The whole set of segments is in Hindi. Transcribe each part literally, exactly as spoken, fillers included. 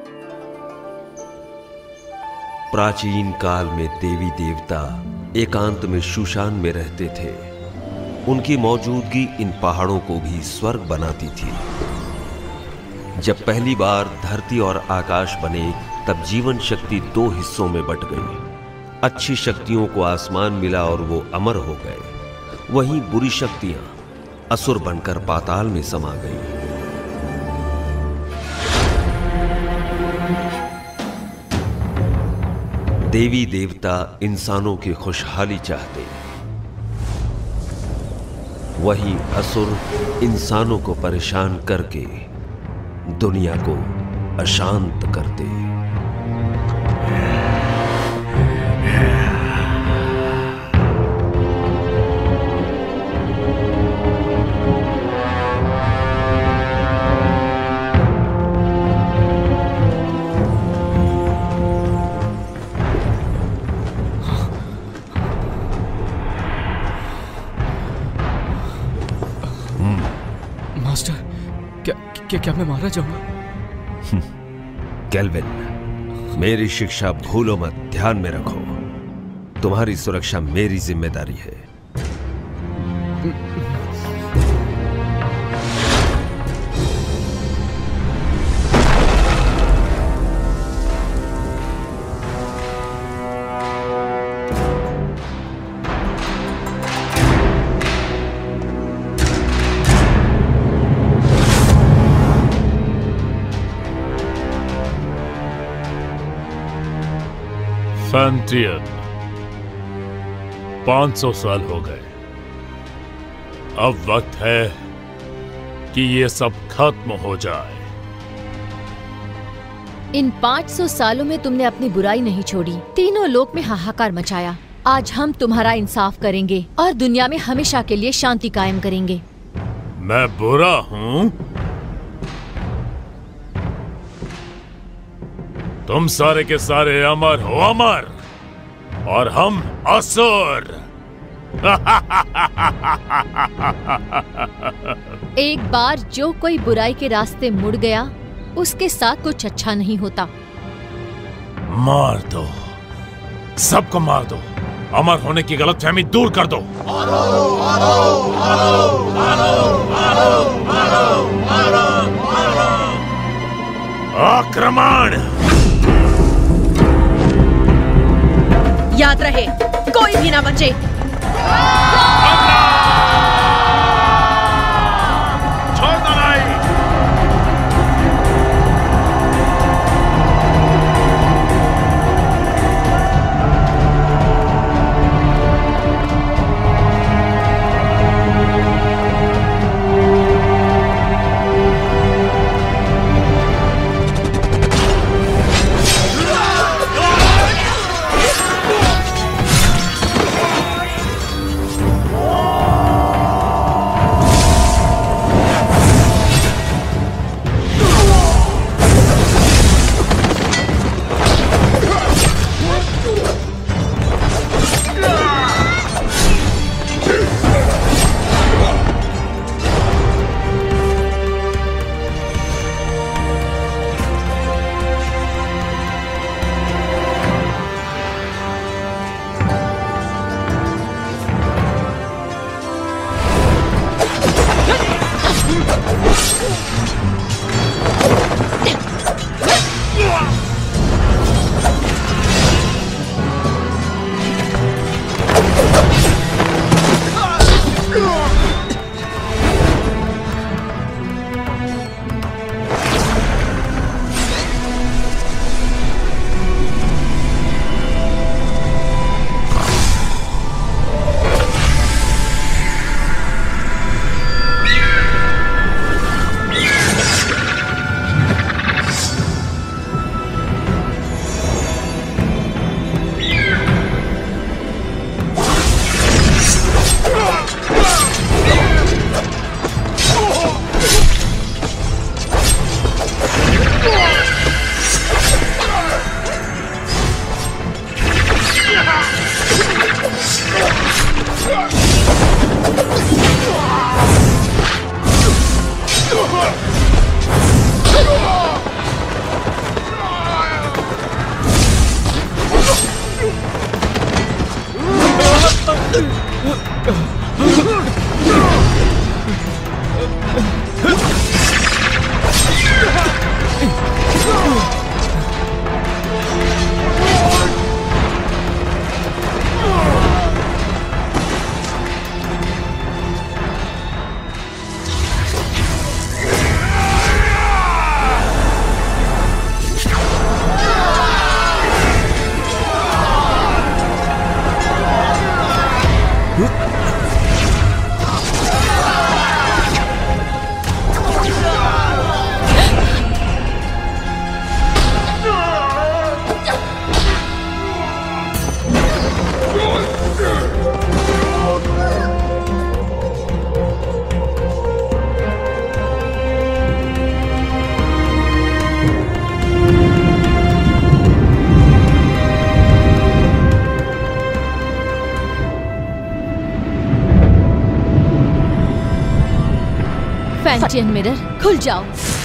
प्राचीन काल में देवी देवता एकांत में शूशान में रहते थे। उनकी मौजूदगी इन पहाड़ों को भी स्वर्ग बनाती थी। जब पहली बार धरती और आकाश बने तब जीवन शक्ति दो हिस्सों में बट गई। अच्छी शक्तियों को आसमान मिला और वो अमर हो गए। वहीं बुरी शक्तियां असुर बनकर पाताल में समा गई। देवी देवता इंसानों की खुशहाली चाहते, वहीं असुर इंसानों को परेशान करके दुनिया को अशांत करते। क्या क्या मैं मारा जाऊंगा? केल्विन, मेरी शिक्षा भूलो मत, ध्यान में रखो। तुम्हारी सुरक्षा मेरी जिम्मेदारी है। फैंटियन, पांच सौ साल हो गए। अब वक्त है कि ये सब खत्म हो जाए। इन पाँच सौ सालों में तुमने अपनी बुराई नहीं छोड़ी, तीनों लोक में हाहाकार मचाया। आज हम तुम्हारा इंसाफ करेंगे और दुनिया में हमेशा के लिए शांति कायम करेंगे। मैं बुरा हूँ? तुम सारे के सारे अमर हो, अमर, और हम असुर। एक बार जो कोई बुराई के रास्ते मुड़ गया, उसके साथ कुछ अच्छा नहीं होता। मार दो, सबको मार दो। अमर होने की गलतफहमी दूर कर दो। मारो, मारो, मारो, मारो, मारो, मारो, मारो, मारो। आक्रमण! याद रहे, कोई भी ना बचे। छोड़ दो नहीं। Oh! फैंटियन मिरर खुल जाओ।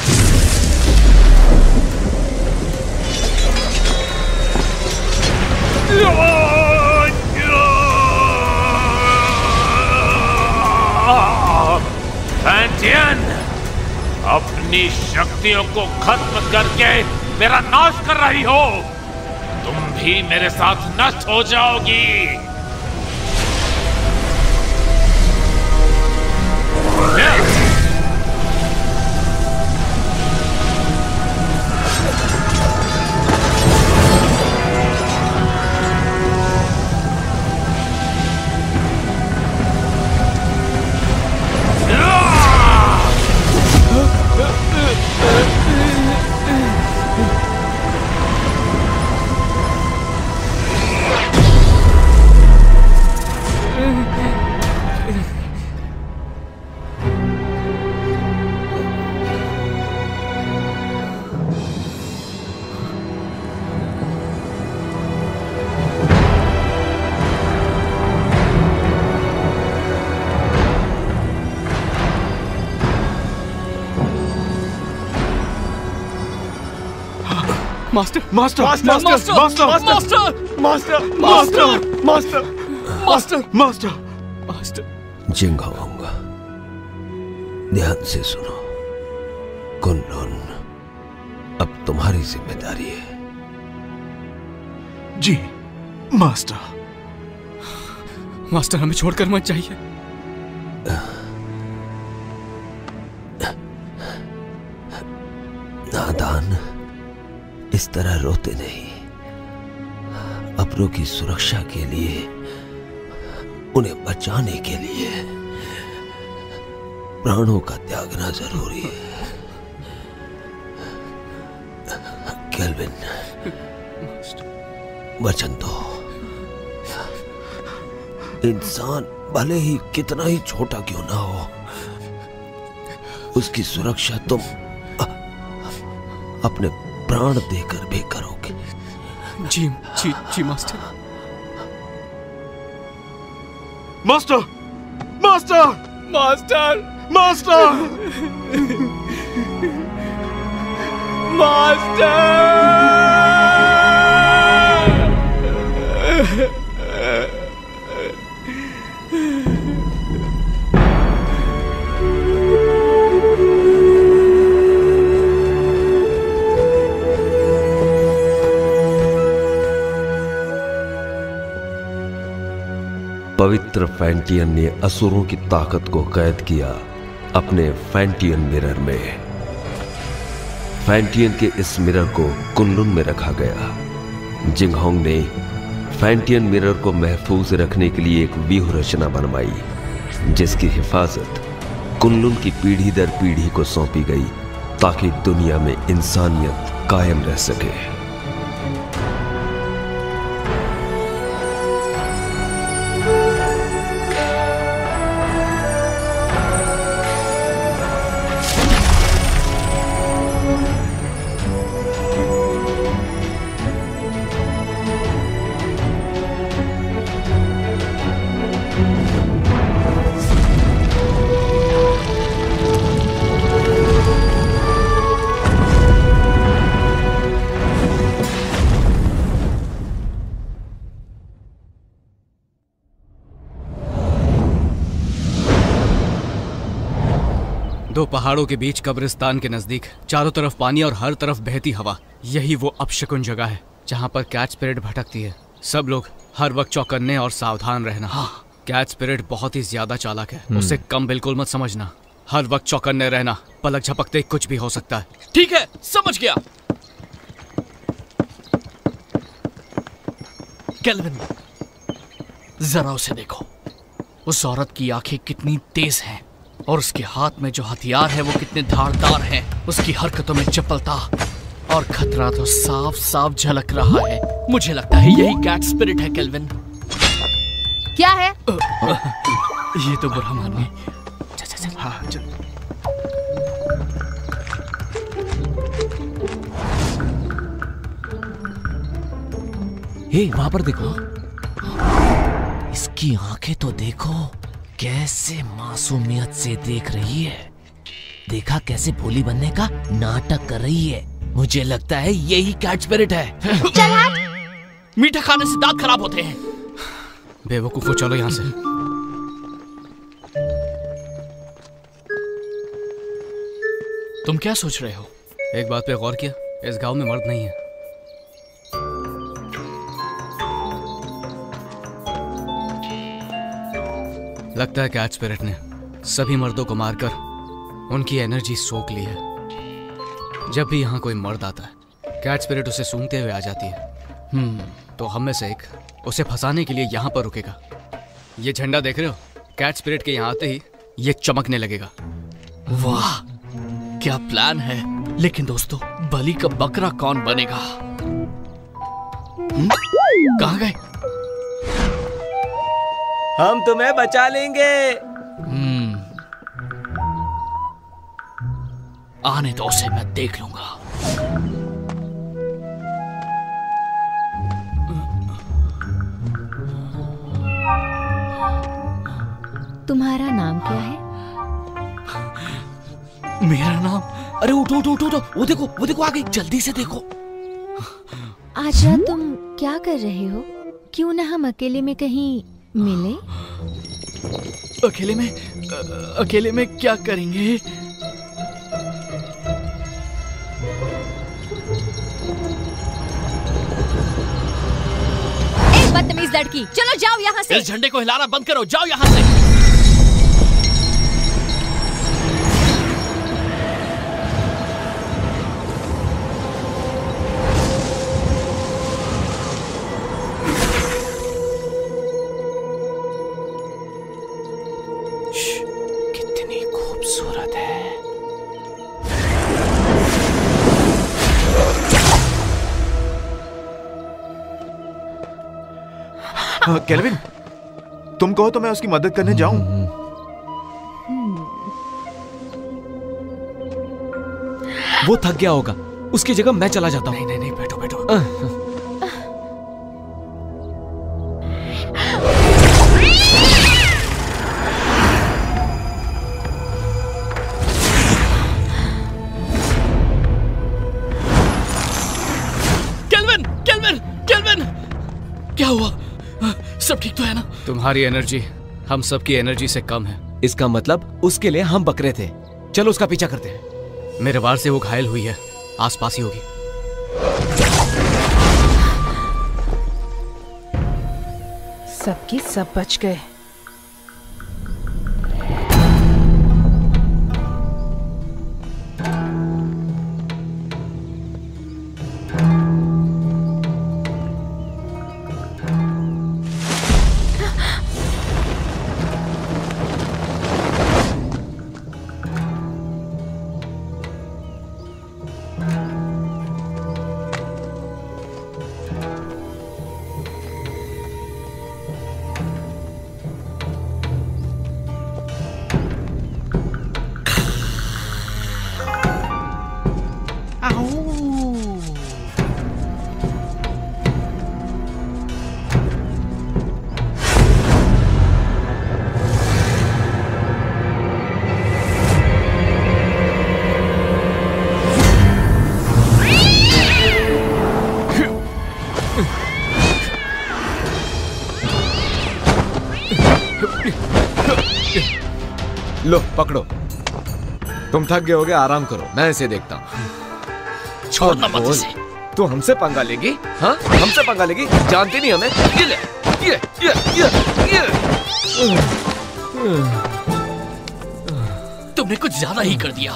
फैंटियन, अपनी शक्तियों को खत्म करके मेरा नाश कर रही हो। तुम भी मेरे साथ नष्ट हो जाओगी। Master master master master master master master master master master master master. Jinghong, ध्यान से सुनो। कुनलुन अब तुम्हारी जिम्मेदारी है। जी मास्टर। मास्टर हमें छोड़कर मत जाइए। नादान, इस तरह रोते नहीं। अपनों की सुरक्षा के लिए, उन्हें बचाने के लिए प्राणों का त्यागना जरूरी है। केल्विन, वचन दो। इंसान भले ही कितना ही छोटा क्यों ना हो, उसकी सुरक्षा तुम अपने प्राण देकर भी करोगे। जी जी जी master. Master master master master master. पवित्र फैंटियन ने असुरों की ताकत को कैद किया अपने फैंटियन मिरर में। फैंटियन के इस मिरर को कुनलुन में रखा गया। जिंगहोंग ने फैंटियन मिरर को महफूज रखने के लिए एक व्यूह रचना बनवाई, जिसकी हिफाजत कुनलुन की पीढ़ी दर पीढ़ी को सौंपी गई, ताकि दुनिया में इंसानियत कायम रह सके। दो पहाड़ों के बीच कब्रिस्तान के नजदीक चारों तरफ पानी और हर तरफ बहती हवा, यही वो अपशकुन जगह है जहाँ पर कैट स्पिरिट भटकती है। सब लोग हर वक्त चौकन्ने और सावधान रहना। हाँ। कैट स्पिरिट बहुत ही ज्यादा चालाक है, उसे कम बिल्कुल मत समझना। हर वक्त चौकन्ने रहना, पलक झपकते कुछ भी हो सकता है। ठीक है, समझ गया। केल्विन, जरा उसे देखो। उस औरत की आंखें कितनी तेज हैं और उसके हाथ में जो हथियार है वो कितने धारदार हैं। उसकी हरकतों में चपलता और खतरा तो साफ साफ झलक रहा है। मुझे लगता है यही कैट स्पिरिट है। केल्विन, क्या है? ये तो बुरा मानिए। चल चल चल। हाँ चल। हे, वहां पर देखो, इसकी आंखें तो देखो, कैसे मासूमियत से देख रही है। देखा कैसे भोली बनने का नाटक कर रही है। मुझे लगता है यही कैट स्पिरिट है। मीठा खाने से दांत खराब होते हैं। बेवकूफो, चलो यहाँ से। तुम क्या सोच रहे हो? एक बात पे गौर किया, इस गांव में मर्द नहीं है। लगता है कैट स्पिरिट ने सभी मर्दों को मारकर उनकी एनर्जी सोख ली है। जब भी यहाँ कोई मर्द आता है, कैट स्पिरिट उसे सूंघते हुए आ जाती है। हम्म तो हम में से एक उसे फंसाने के लिए यहाँ पर रुकेगा। ये झंडा देख रहे हो? कैट स्पिरिट के यहाँ आते ही ये चमकने लगेगा। वाह, क्या प्लान है। लेकिन दोस्तों, बलि का बकरा कौन बनेगा? कहाँ गए? हम तुम्हें बचा लेंगे। हम्म आने दो उसे, मैं देख लूंगा। तुम्हारा नाम क्या है? मेरा नाम? अरे उठो उठो उठो, वो देखो वो देखो आ गई, जल्दी से देखो। आज रात तुम क्या कर रहे हो? क्यों ना हम अकेले में कहीं मिले? अकेले में? अकेले में क्या करेंगे? एक बदतमीज लड़की, चलो जाओ यहाँ से। इस झंडे को हिलाना बंद करो, जाओ यहाँ से। केल्विन, तुम कहो तो मैं उसकी मदद करने जाऊं। वो थक गया होगा, उसकी जगह मैं चला जाता हूं। नहीं नहीं नहीं, बैठो बैठो। केल्विन, केल्विन, केल्विन, क्या हुआ? सब ठीक तो है ना? तुम्हारी एनर्जी हम सबकी एनर्जी से कम है। इसका मतलब उसके लिए हम बकरे थे। चलो उसका पीछा करते हैं। मेरे वार से वो घायल हुई है, आसपास ही होगी। सबकी सब बच गए। लो पकड़ो, तुम थक गए होगे, आराम करो, मैं इसे देखता हूँ। छोड़ना मत इसे। तू हमसे पंगा लेगी? हाँ, हमसे पंगा लेगी? जानती नहीं हमें? ये ले, ये, ये, ये, ये। तुमने कुछ ज्यादा ही कर दिया।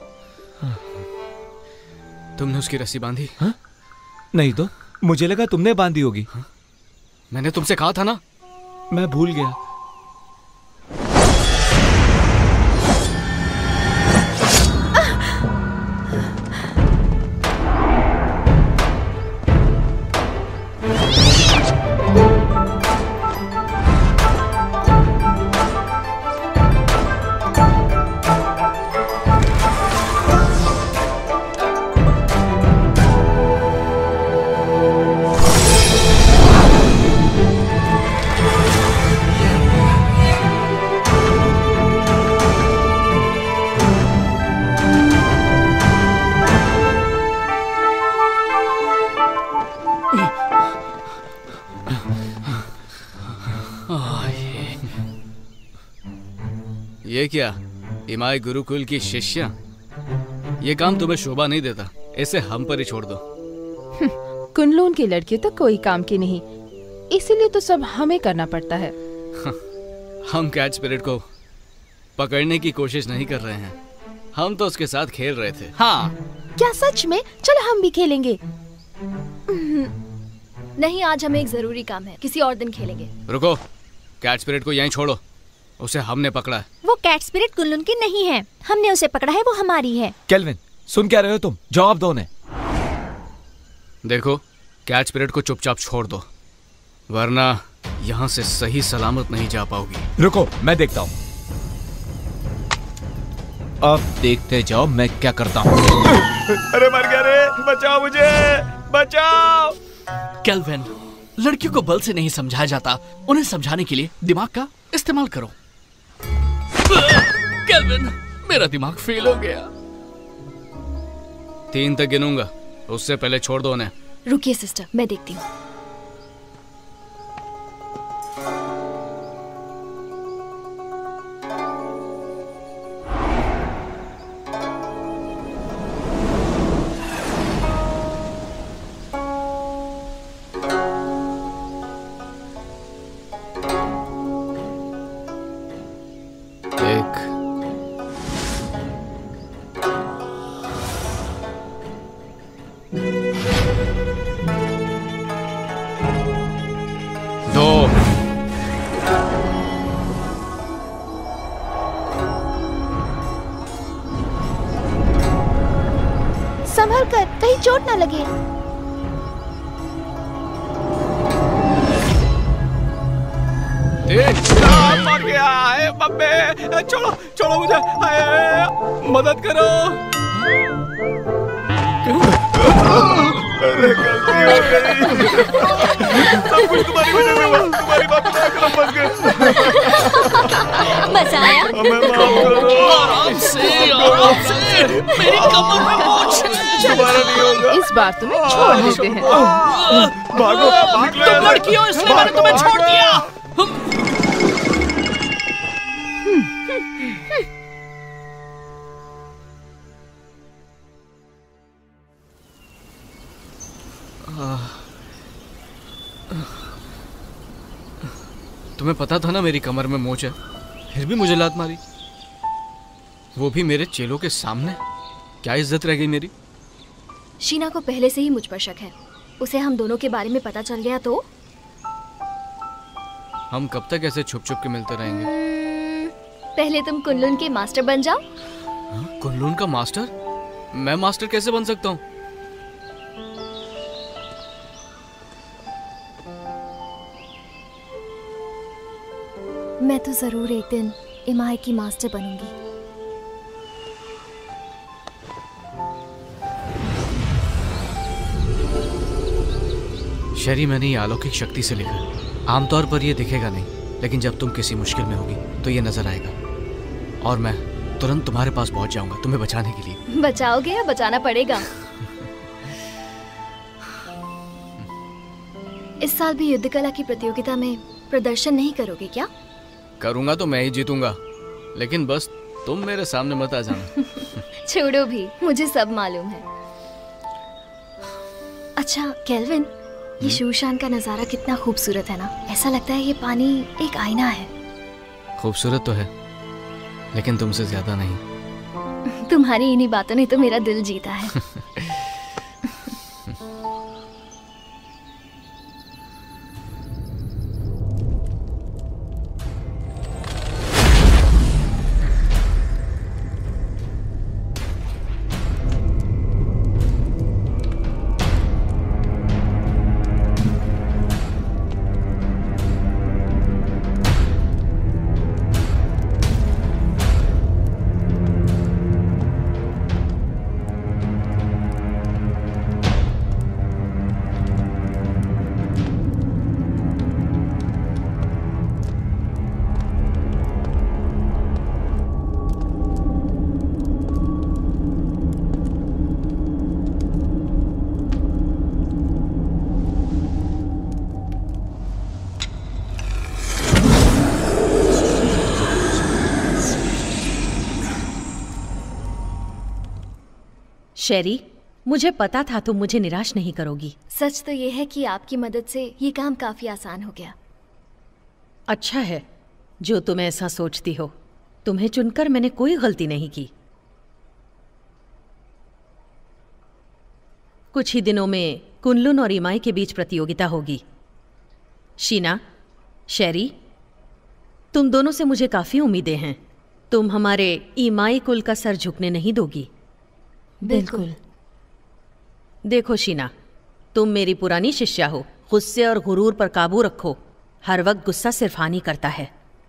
तुमने उसकी रस्सी बांधी? हाँ? नहीं तो मुझे लगा तुमने बांधी होगी। हाँ? मैंने तुमसे कहा था ना। मैं भूल गया। ये क्या, इमाई गुरुकुल की शिष्या? ये काम तुम्हें शोभा नहीं देता, इसे हम पर ही छोड़ दो। कुनलून की लड़की तो कोई काम की नहीं, इसीलिए तो सब हमें करना पड़ता है। हम कैच स्पिरिट को पकड़ने की कोशिश नहीं कर रहे हैं, हम तो उसके साथ खेल रहे थे। हाँ। क्या सच में? चलो हम भी खेलेंगे। नहीं, आज हमें एक जरूरी काम है, किसी और दिन खेलेंगे। रुको, कैट स्पिरिट को यहीं छोड़ो, उसे हमने पकड़ा है। वो कैट स्पिरिट कुनलून की नहीं है, हमने उसे पकड़ा है, वो हमारी है। केल्विन, सुन क्या रहे हो तुम? जवाब दो उन्हें। देखो, कैट स्पिरिट को चुपचाप छोड़ दो, वरना यहाँ से सही सलामत नहीं जा पाओगी। रुको, मैं देखता हूँ। अब देखते जाओ मैं क्या करता हूँ। अरे मर गया रे, बचाओ मुझे, बचाओ। केल्विन, लड़कियों को बल से नहीं समझाया जाता, उन्हें समझाने के लिए दिमाग का इस्तेमाल करो। केल्विन, मेरा दिमाग फेल हो गया। तीन तक गिनूंगा, उससे पहले छोड़ दो उन्हें। रुकिए सिस्टर, मैं देखती हूँ। संभल कर, कहीं चोट ना लगे। मर गया है बब्बे, छोड़ो छोड़ो मुझे, आए, मदद करो। अरे गलती हो गई, सब कुछ तुम्हारी वजह से हुआ, तुम्हारी बात में कलम फंस गए। मजा आया? हमें माफ करो। आराम से, आराम से, मेरी कमर में मोच है। दोबारा नहीं होगा। इस बार तुम्हें छोड़ देते हैं। भागो, भाग लो। तुम लड़की हो इसलिए मैंने तुम्हें छोड़ दिया। तुम्हें पता था ना मेरी कमर में मोच है, फिर भी मुझे लात मारी, वो भी मेरे चेलों के सामने। क्या इज्जत रह गई मेरी? शीना को पहले से ही मुझ पर शक है, उसे हम दोनों के बारे में पता चल गया तो? हम कब तक ऐसे छुप छुप के मिलते रहेंगे? पहले तुम कुनलून के मास्टर बन जाओ। हाँ? कुनलून का मास्टर? मैं मास्टर कैसे बन सकता हूँ? मैं तो जरूर एक दिन इमाई की मास्टर बनूंगी। शरी, मैंने ये अलौकिक शक्ति से लिखा है। आमतौर पर ये दिखेगा नहीं, लेकिन जब तुम किसी मुश्किल में होगी तो ये नजर आएगा और मैं तुरंत तुम्हारे पास पहुंच जाऊंगा तुम्हें बचाने के लिए। बचाओगे या बचाना पड़ेगा? इस साल भी युद्ध कला की प्रतियोगिता में प्रदर्शन नहीं करोगे क्या? करूंगा तो मैं ही जीतूंगा, लेकिन बस तुम मेरे सामने मत आ जाना। छोड़ो भी, मुझे सब मालूम है। अच्छा केल्विन, ये शूशान का नजारा कितना खूबसूरत है ना। ऐसा लगता है ये पानी एक आईना है। खूबसूरत तो है, लेकिन तुमसे ज्यादा नहीं। तुम्हारी इन्हीं बातों ने तो मेरा दिल जीता है। शेरी, मुझे पता था तुम मुझे निराश नहीं करोगी। सच तो ये है कि आपकी मदद से ये काम काफी आसान हो गया। अच्छा है जो तुम ऐसा सोचती हो। तुम्हें चुनकर मैंने कोई गलती नहीं की। कुछ ही दिनों में कुनलुन और इमाई के बीच प्रतियोगिता होगी। शीना, शेरी, तुम दोनों से मुझे काफी उम्मीदें हैं। तुम हमारे इमाई कुल का सर झुकने नहीं दोगी? बिल्कुल। देखो शीना, तुम मेरी पुरानी शिष्या हो। गुस्से और गुरूर पर काबू रखो। हर वक्त गुस्सा सिर्फ हानि करता है।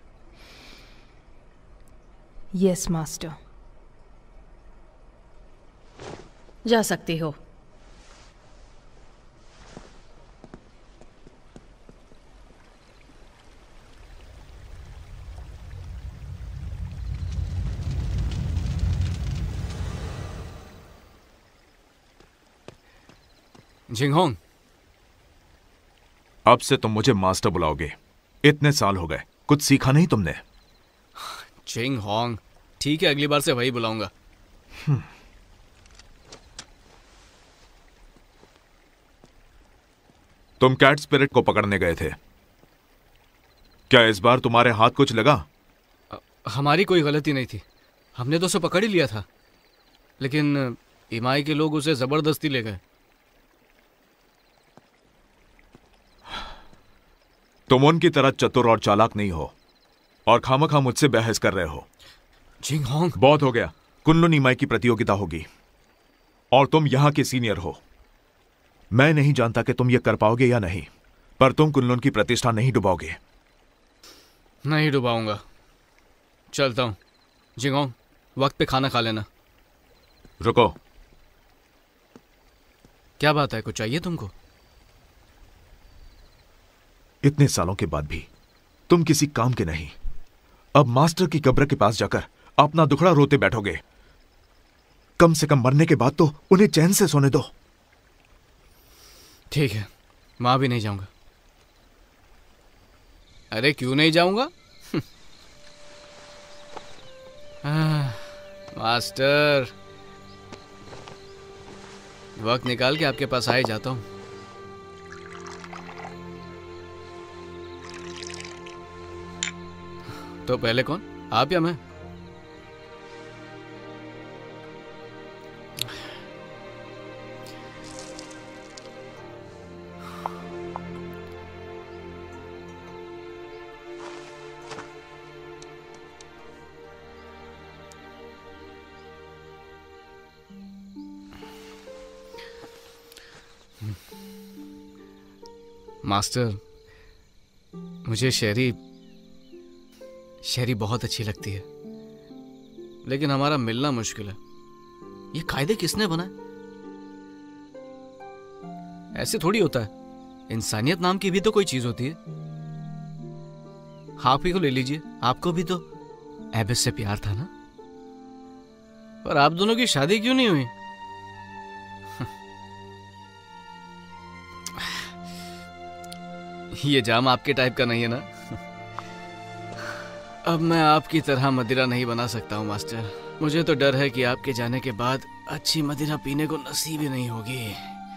Yes master. जा सकती हो। जिंगहोंग, अब से तुम मुझे मास्टर बुलाओगे। इतने साल हो गए, कुछ सीखा नहीं तुमने? जिंगहोंग, ठीक है, अगली बार से वही बुलाऊंगा। तुम कैट स्पिरिट को पकड़ने गए थे, क्या इस बार तुम्हारे हाथ कुछ लगा? हमारी कोई गलती नहीं थी, हमने तो उसे पकड़ ही लिया था, लेकिन इमाई के लोग उसे जबरदस्ती ले गए। तुम उनकी तरह चतुर और चालाक नहीं हो और खामखा मुझसे बहस कर रहे हो। जिंगहोंग, बहुत हो गया। कुनलुन इमाई की प्रतियोगिता होगी और तुम यहां के सीनियर हो। मैं नहीं जानता कि तुम ये कर पाओगे या नहीं, पर तुम कुनलुन की प्रतिष्ठा नहीं डुबाओगे। नहीं डुबाऊंगा। चलता हूं। जिंगहोंग, वक्त पे खाना खा लेना। रुको। क्या बात है, कुछ चाहिए तुमको? इतने सालों के बाद भी तुम किसी काम के नहीं। अब मास्टर की कब्र के पास जाकर अपना दुखड़ा रोते बैठोगे। कम से कम मरने के बाद तो उन्हें चैन से सोने दो। ठीक है, मां भी नहीं जाऊंगा। अरे क्यों नहीं जाऊंगा? मास्टर, वक्त निकाल के आपके पास आ ही जाता हूं। तो पहले कौन, आप या मैं? मास्टर, मुझे शेरी शेरी बहुत अच्छी लगती है, लेकिन हमारा मिलना मुश्किल है। ये कायदे किसने बनाए? ऐसे थोड़ी होता है। इंसानियत नाम की भी तो कोई चीज होती है। आप ही को ले लीजिए, आपको भी तो एबिस से प्यार था ना? पर आप दोनों की शादी क्यों नहीं हुई? ये जाम आपके टाइप का नहीं है ना? अब मैं आपकी तरह मदिरा नहीं बना सकता हूँ मास्टर। मुझे तो डर है कि आपके जाने के बाद अच्छी मदिरा पीने को नसीब ही नहीं होगी।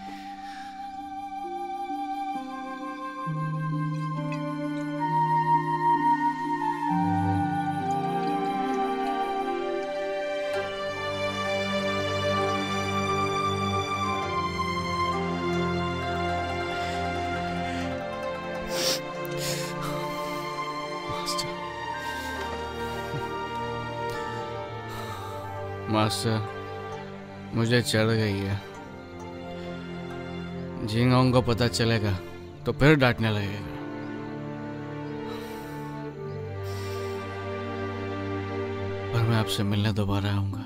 मास्टर, मुझे चढ़ गई है। जिंगहोंग को पता चलेगा तो फिर डांटने लगेगा। पर मैं आपसे मिलने दोबारा आऊंगा।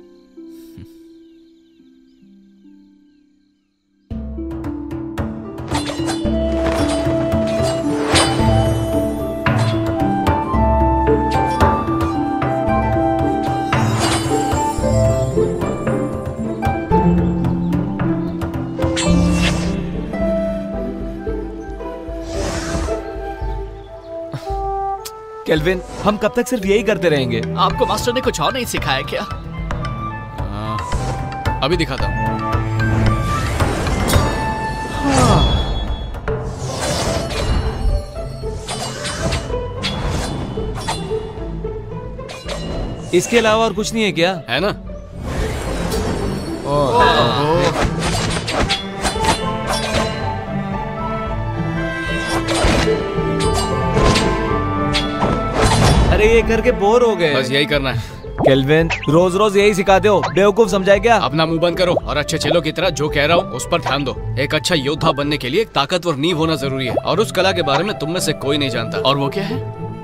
केल्विन, हम कब तक सिर्फ यही करते रहेंगे? आपको मास्टर ने कुछ और नहीं सिखाया क्या? अभी दिखाता हूँ। इसके अलावा और कुछ नहीं है क्या? है ना? अरे ये करके बोर हो गए। बस यही करना है। केल्विन, रोज रोज यही सिखाते हो, बेवकूफ समझाए क्या? अपना मुंह बंद करो और अच्छे चेलों की तरह जो कह रहा हूँ उस पर ध्यान दो। एक अच्छा योद्धा बनने के लिए एक ताकतवर नींव होना जरूरी है और उस कला के बारे में तुम में से कोई नहीं जानता। और वो क्या है?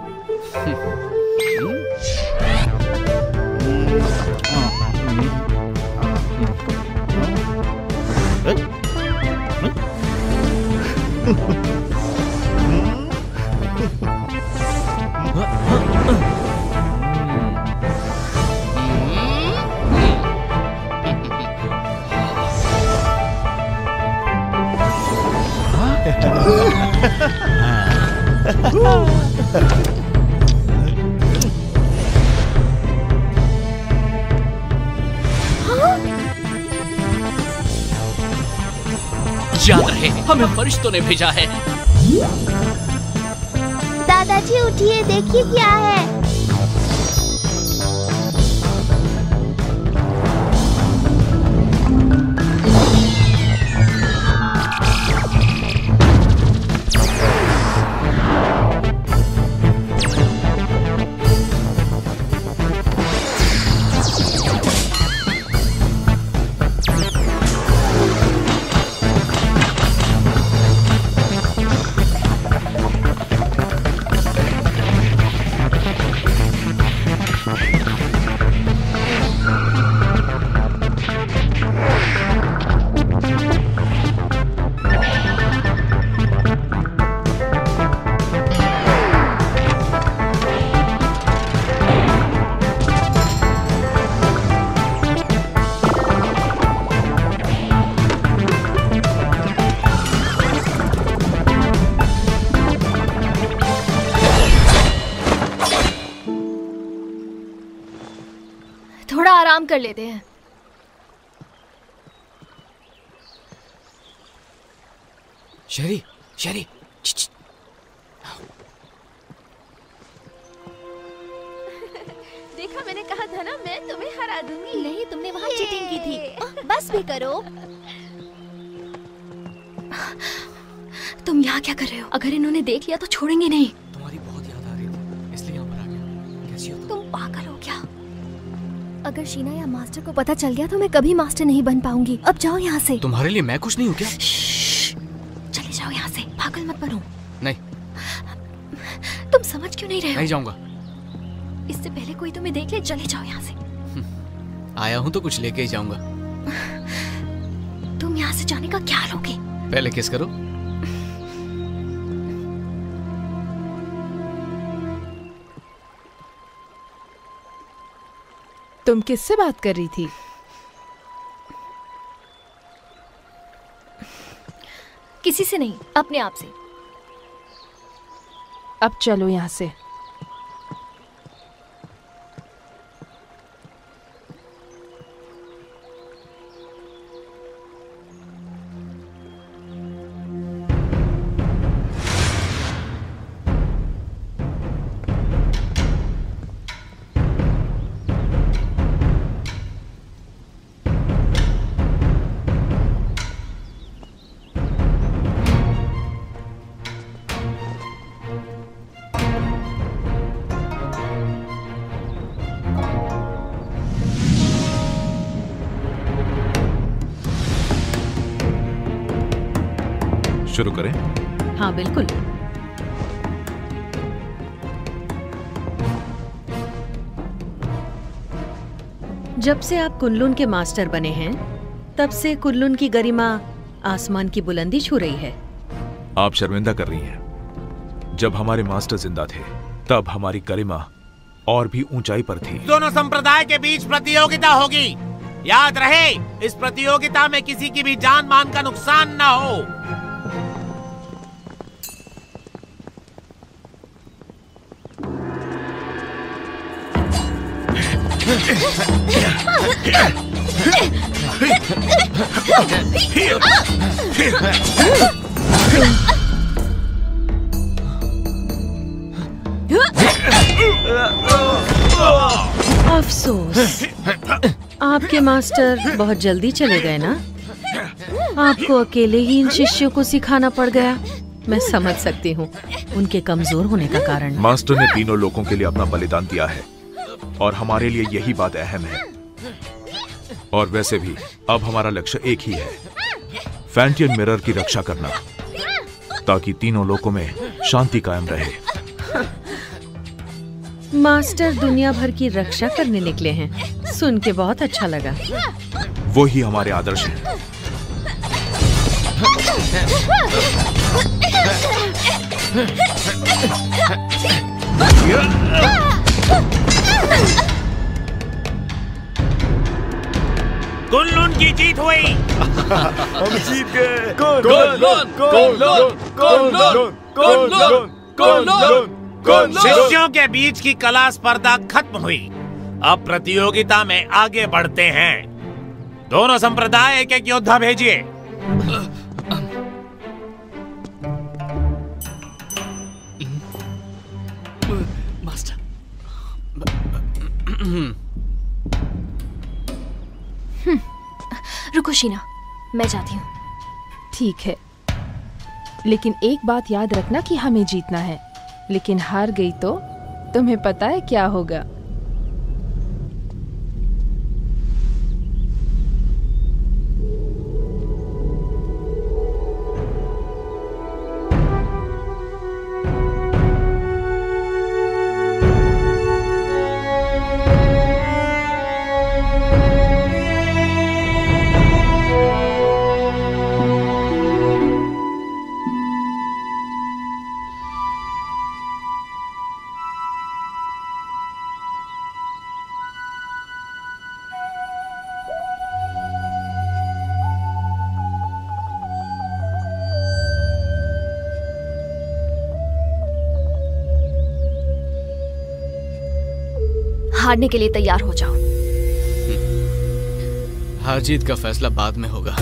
याद रहे, हमें फरिश्तों ने भेजा है। दादाजी उठिए, देखिए क्या है। थोड़ा आराम कर लेते हैं। शेरी, शेरी, देखा, मैंने कहा था ना, मैं तुम्हें हरा दूंगी। नहीं, तुमने वहाँ चीटिंग की थी। बस भी करो। तुम यहाँ क्या कर रहे हो? अगर इन्होंने देख लिया तो छोड़ेंगे नहीं। तुम्हारी बहुत याद आ रही थी, इसलिए यहाँ पर आ गया। कैसी हो तुम? तुम पागल हो क्या? अगर शीना या मास्टर को पता चल गया तो मैं कभी मास्टर नहीं बन पाऊंगी। अब जाओ यहाँ से। तुम्हारे लिए मैं कुछ नहीं हूँ क्या? चले जाओ यहाँ से, पागल मत बनो। नहीं। तुम समझ क्यों नहीं रहे हो? नहीं जाऊंगा। इससे पहले कोई तुम्हें देख ले, चले जाओ यहाँ से। आया हूँ तो कुछ लेके ही जाऊंगा। तुम यहाँ से जाने का क्या लोगे? पहले किस करो। तुम किससे बात कर रही थी? किसी से नहीं, अपने आप से। अब चलो यहाँ से। शुरू करें? हाँ बिल्कुल। जब से आप कुनलुन के मास्टर बने हैं, तब से कुनलुन की गरिमा आसमान की बुलंदी छू रही है। आप शर्मिंदा कर रही हैं। जब हमारे मास्टर जिंदा थे, तब हमारी गरिमा और भी ऊंचाई पर थी। दोनों संप्रदाय के बीच प्रतियोगिता होगी। याद रहे, इस प्रतियोगिता में किसी की भी जान मान का नुकसान न हो। अफसोस, आपके मास्टर बहुत जल्दी चले गए ना। आपको अकेले ही इन शिष्यों को सिखाना पड़ गया। मैं समझ सकती हूँ उनके कमजोर होने का कारण। मास्टर ने तीनों लोगों के लिए अपना बलिदान दिया है और हमारे लिए यही बात अहम है। और वैसे भी अब हमारा लक्ष्य एक ही है, फैंटियन मिरर की रक्षा करना, ताकि तीनों लोगों में शांति कायम रहे। मास्टर दुनिया भर की रक्षा करने निकले हैं। सुन के बहुत अच्छा लगा। वो ही हमारे आदर्श हैं। कुनलुन की जीत हुई। हम जीत गए। Kunlun, Kunlun, Kunlun, Kunlun, Kunlun, Kunlun. शिष्यों के बीच की कला स्पर्धा खत्म हुई। अब प्रतियोगिता में आगे बढ़ते हैं। दोनों संप्रदाय एक एक योद्धा भेजिए। मास्टर। रुको शीना, मैं जाती हूँ। ठीक है, लेकिन एक बात याद रखना कि हमें जीतना है। लेकिन हार गई तो तुम्हें पता है क्या होगा? हारने के लिए तैयार हो जाओ। हार जीत का फैसला बाद में होगा।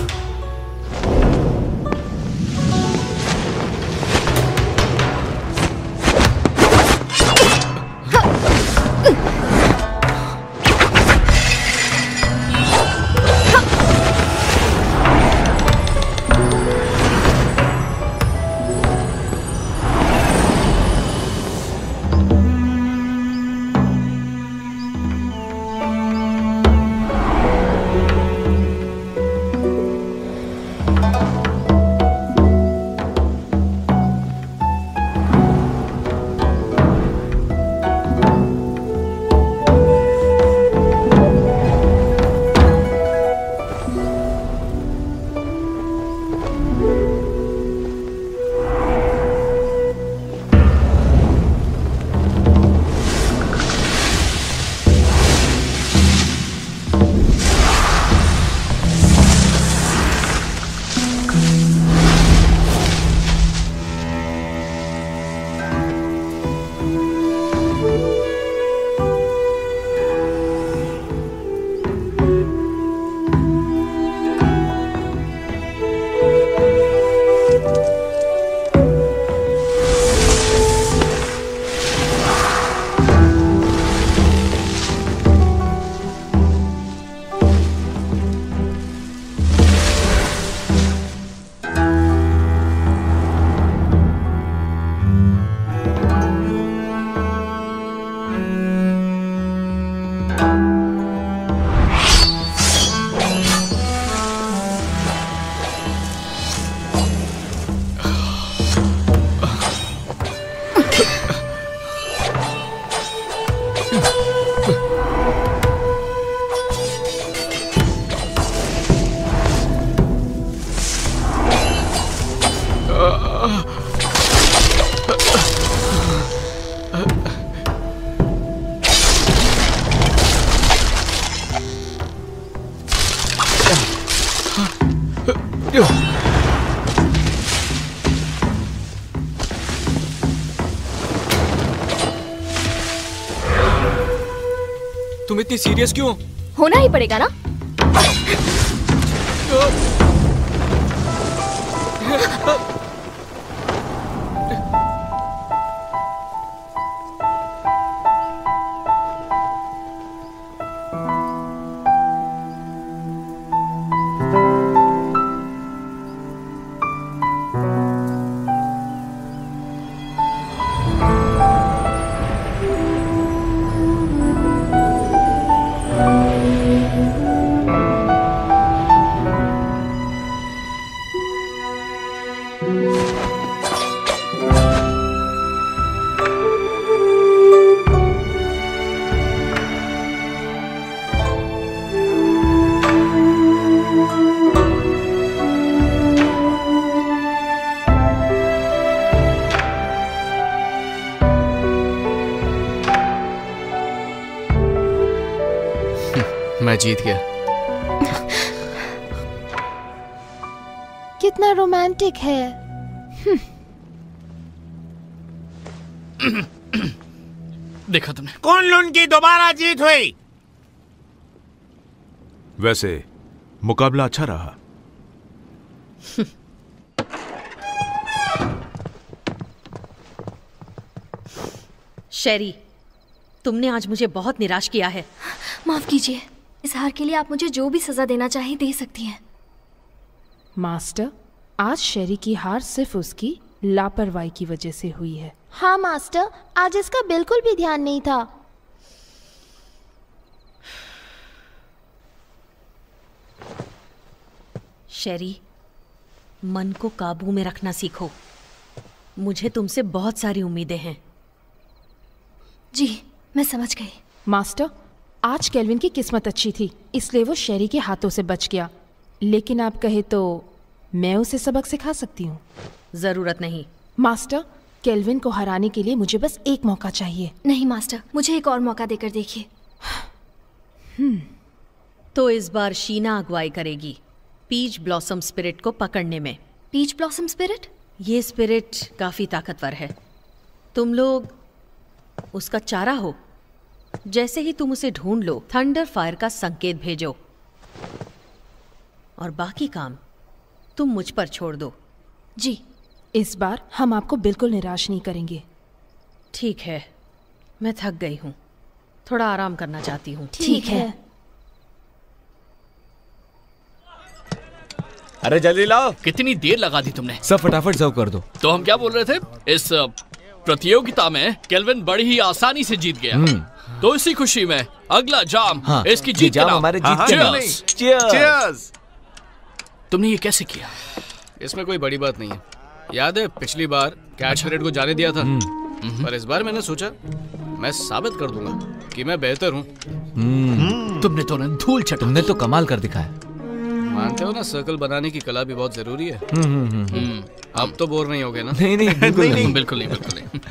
तुम इतनी सीरियस क्यों? होना ही पड़ेगा ना। जीत गया। कितना रोमांटिक है। देखा तुमने? कुन-लुन की दोबारा जीत हुई। वैसे मुकाबला अच्छा रहा। शेरी, तुमने आज मुझे बहुत निराश किया है। माफ कीजिए, इस हार के लिए आप मुझे जो भी सजा देना चाहें दे सकती हैं। मास्टर, आज शेरी की हार सिर्फ उसकी लापरवाही की वजह से हुई है। हाँ मास्टर, आज इसका बिल्कुल भी ध्यान नहीं था। शेरी, मन को काबू में रखना सीखो। मुझे तुमसे बहुत सारी उम्मीदें हैं। जी, मैं समझ गई। मास्टर, आज केल्विन की किस्मत अच्छी थी, इसलिए वो शेरी के हाथों से बच गया। लेकिन आप कहे तो मैं उसे सबक सिखा सकती हूँ। जरूरत नहीं। मास्टर, केल्विन को हराने के लिए मुझे बस एक मौका चाहिए। नहीं मास्टर, मुझे एक और मौका देकर देखिए। हम्म, तो इस बार शीना अगुवाई करेगी पीच ब्लॉसम स्पिरिट को पकड़ने में। Peach blossom spirit? ये स्पिरिट काफी ताकतवर है। तुम लोग उसका चारा हो। जैसे ही तुम उसे ढूंढ लो, थंडर फायर का संकेत भेजो और बाकी काम तुम मुझ पर छोड़ दो। जी, इस बार हम आपको बिल्कुल निराश नहीं करेंगे। ठीक है, मैं थक गई हूँ, थोड़ा आराम करना चाहती हूँ। ठीक है। अरे जल्दी लाओ। कितनी देर लगा दी तुमने? सब फटाफट सर्व कर दो। तो हम क्या बोल रहे थे? इस प्रतियोगिता में केल्विन बड़ी ही आसानी से जीत गया। तो इसी खुशी में अगला जाम हाँ, इसकी जीत जाम के नाम। हमारे जीत के नाम। Cheers! Cheers! तुमने ये कैसे किया? इसमें कोई बड़ी बात नहीं है। याद है पिछली बार कैच परेड को जाने दिया था, पर इस बार मैंने सोचा मैं साबित कर दूंगा कि मैं बेहतर हूँ। तुमने तो न धूल चटा। तुमने तो कमाल कर दिखाया। मानते हो ना, सर्कल बनाने की कला भी बहुत जरूरी है। हम्म, अब तो बोर नहीं होगे ना? नहीं नहीं बिल्कुल नहीं, नहीं बिल्कुल नहीं, बिल्कुल नहीं।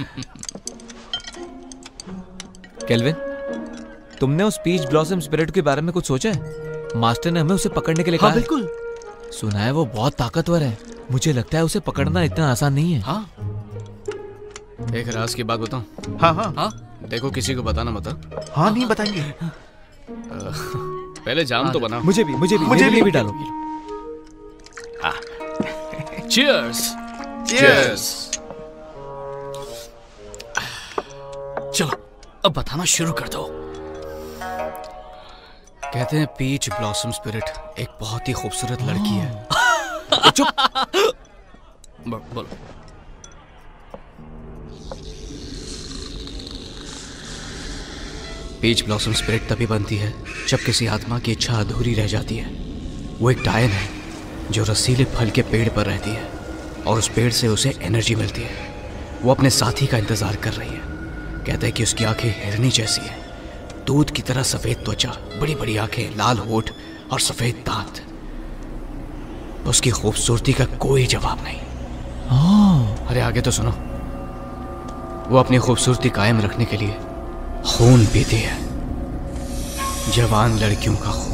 केल्विन, तुमने उस पीच ब्लॉसम स्पिरिट के बारे में कुछ सोचा है? मास्टर ने हमें उसे पकड़ने के लिए हाँ, कहा है। बिल्कुल। सुना है वो बहुत ताकतवर है। मुझे लगता है उसे पकड़ना इतना आसान नहीं है। हाँ। एक राज की बात बताऊं? हाँ हाँ हाँ। देखो किसी को बताना मत। हाँ नहीं बताएंगे। पहले जाम तो बना। मुझे भी मुझे भी मुझे भी, भी डालो। Cheers! Cheers! चलो अब बताना शुरू कर दो। कहते हैं पीच ब्लॉसम स्पिरिट एक बहुत ही खूबसूरत लड़की है। चुप। बोलो। पीच ब्लॉसम स्पिरिट तभी बनती है जब किसी आत्मा की इच्छा अधूरी रह जाती है। वो एक डायन है जो रसीले फल के पेड़ पर रहती है और उस पेड़ से उसे एनर्जी मिलती है। वो अपने साथी का इंतजार कर रही है। कहते हैं कि उसकी आंखें हिरनी जैसी है, दूध की तरह सफेद त्वचा, बड़ी बड़ी आंखें, लाल होठ और सफेद दांत। उसकी खूबसूरती का कोई जवाब नहीं। अरे आगे तो सुनो। वो अपनी खूबसूरती कायम रखने के लिए खून पीती है, जवान लड़कियों का खून।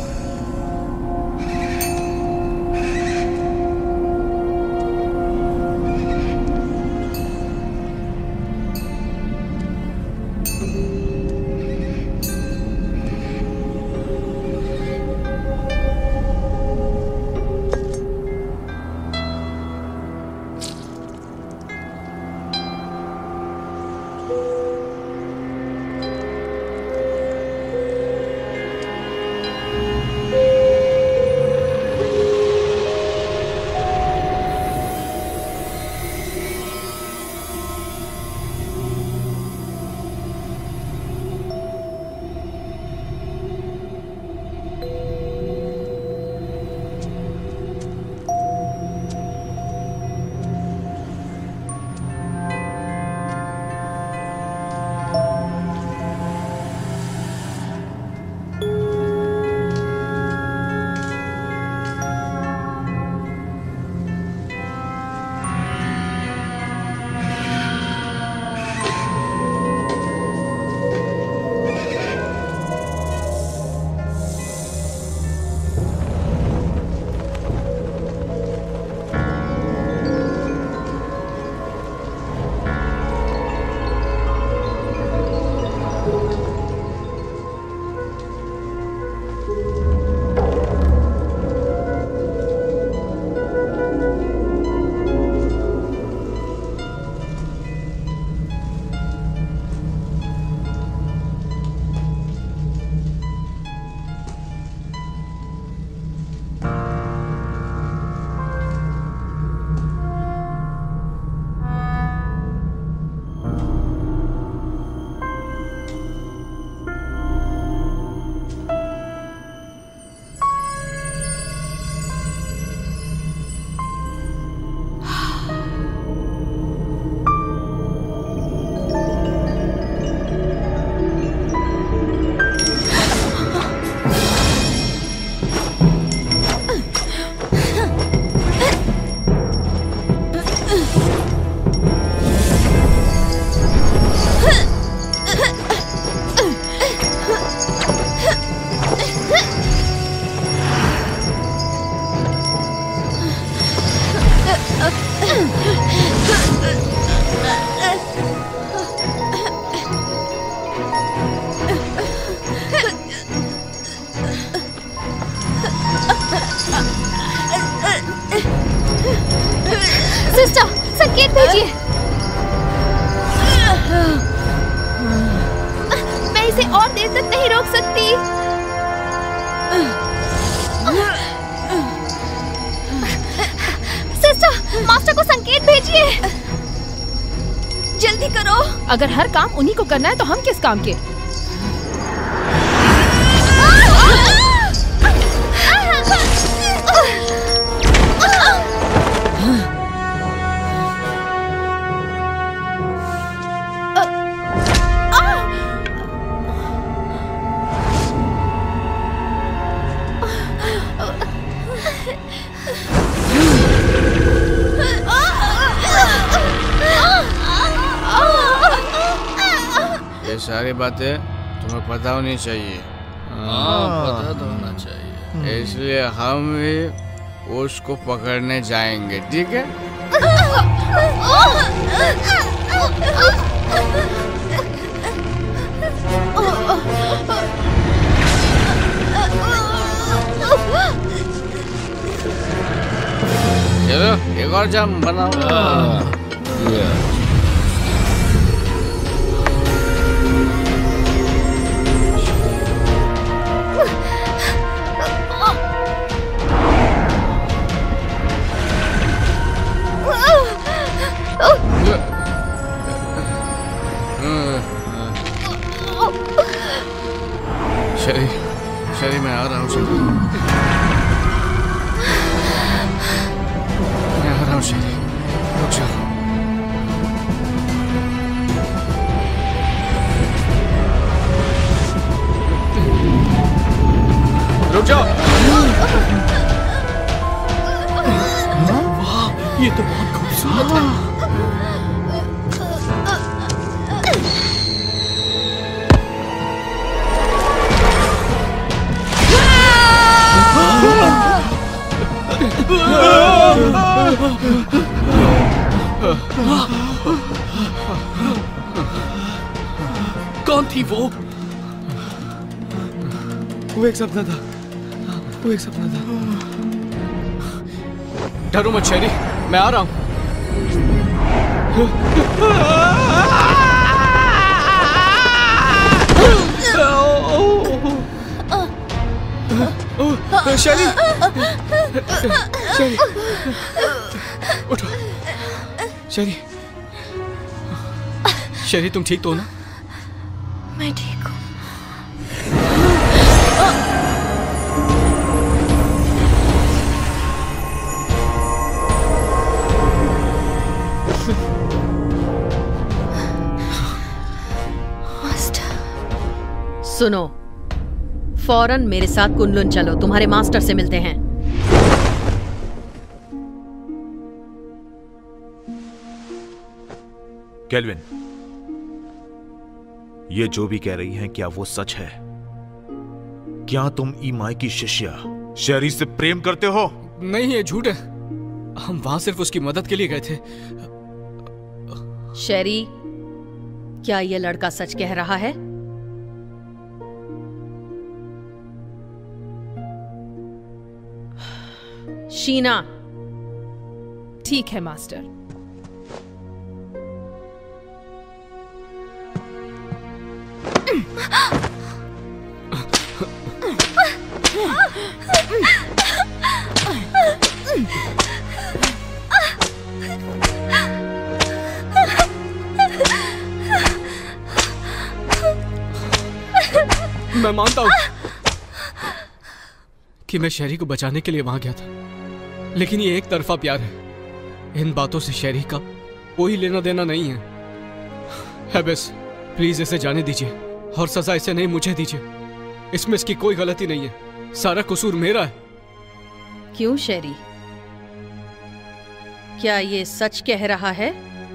सिस्टर, संकेत भेजिए। मैं इसे और देर तक नहीं रोक सकती। सिस्टर, मास्टर को संकेत भेजिए। जल्दी करो। अगर हर काम उन्हीं को करना है तो हम किस काम के? ये सारी बातें तुम्हें पता होनी चाहिए। हाँ, पता तो होना चाहिए। इसलिए हम भी उसको पकड़ने जाएंगे, ठीक है? चलो एक और जाम बनाओ। शरी, शरी मैं आ रहा हूँ। शरी मैं आ रहा हूँ। शरी रुक जाओ। रुक जाओ। वाह, ये तो बहुत खूबसूरत है। कौन थी वो? वो एक सपना था। वो एक सपना था। डरो मत शेरी, मैं आ रहा हूँ। शेरी, शेरी, उठो। शेरी, शेरी तुम ठीक तो हो ना? मैं ठीक हूँ। सुनो, फौरन मेरे साथ कुनलुन चलो, तुम्हारे मास्टर से मिलते हैं। केल्विन, ये जो भी कह रही हैं, क्या वो सच है? क्या तुम ईमाई की शिष्या शेरी से प्रेम करते हो? नहीं, ये झूठ है। हम वहां सिर्फ उसकी मदद के लिए गए थे। शेरी, क्या ये लड़का सच कह रहा है? शीना। ठीक है मास्टर। मैं मानता हूं कि मैं शेरी को बचाने के लिए वहां गया था, लेकिन ये एक तरफा प्यार है। इन बातों से शेरी का कोई लेना देना नहीं है। हैबेस, प्लीज इसे जाने दीजिए और सजा इसे नहीं, मुझे दीजिए। इसमें इसकी कोई गलती नहीं है, सारा कसूर मेरा है। क्यों शेरी, क्या ये सच कह रहा है?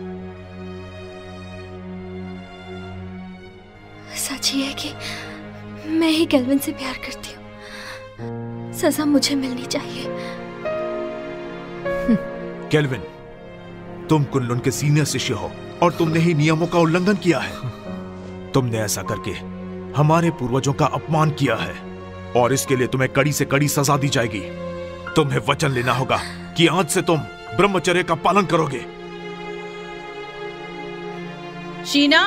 सच ही है कि मैं ही केल्विन से प्यार करती हूँ। सजा मुझे मिलनी चाहिए। केल्विन, तुम कुनलुन के सीनियर शिष्य हो और तुमने ही नियमों का उल्लंघन किया है। तुमने ऐसा करके हमारे पूर्वजों का अपमान किया है और इसके लिए तुम्हें कड़ी से कड़ी सजा दी जाएगी। तुम्हें वचन लेना होगा कि आज से तुम ब्रह्मचर्य का पालन करोगे। शीना,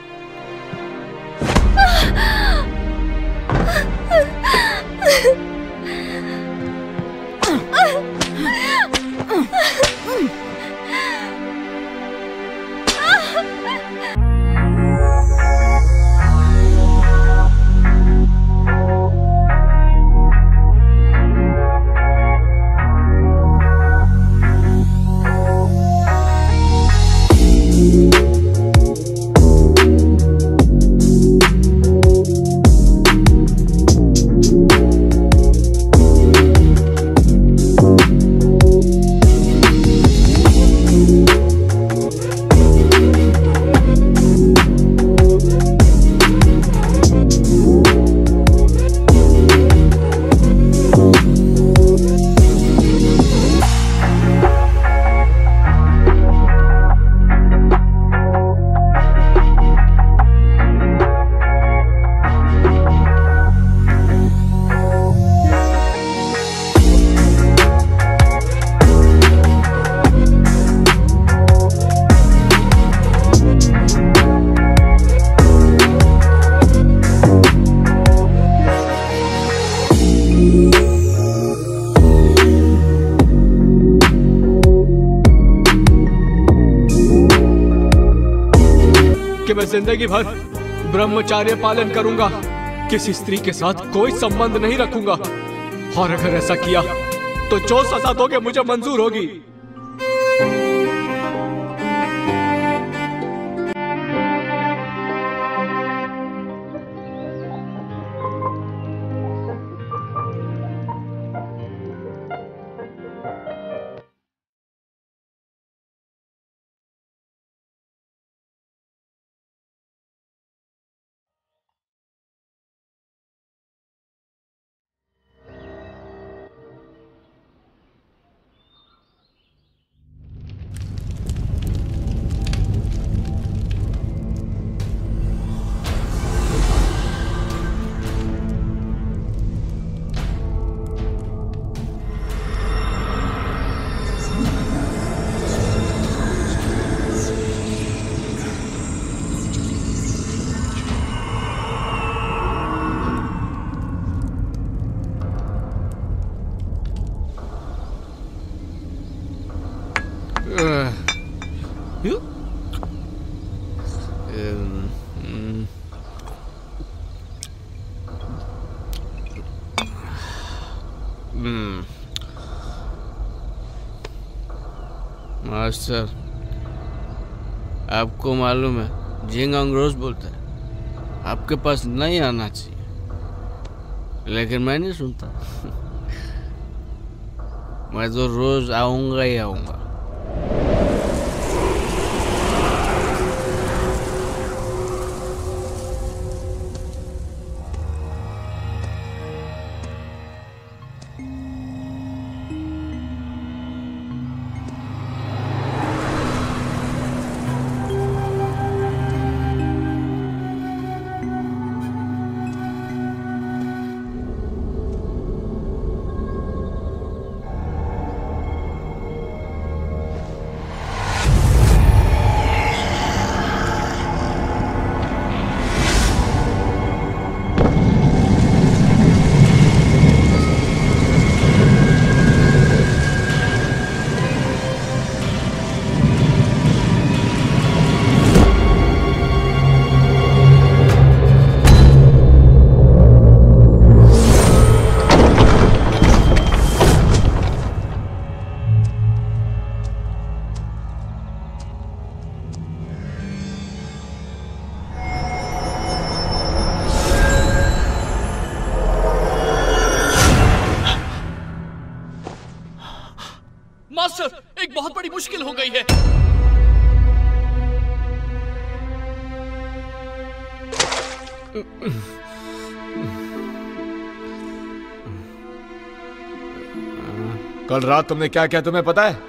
कि मैं जिंदगी भर ब्रह्मचार्य पालन करूंगा, किसी स्त्री के साथ कोई संबंध नहीं रखूंगा, और अगर ऐसा किया तो जो सजा दोगे मुझे मंजूर होगी। मास्टर, आपको मालूम है झिंग अंग्रोज बोलता है आपके पास नहीं आना चाहिए, लेकिन मैं नहीं सुनता। मैं तो रोज आऊंगा ही आऊंगा। मास्टर, एक बहुत बड़ी मुश्किल हो गई है। कल रात तुमने क्या किया तुम्हें पता है?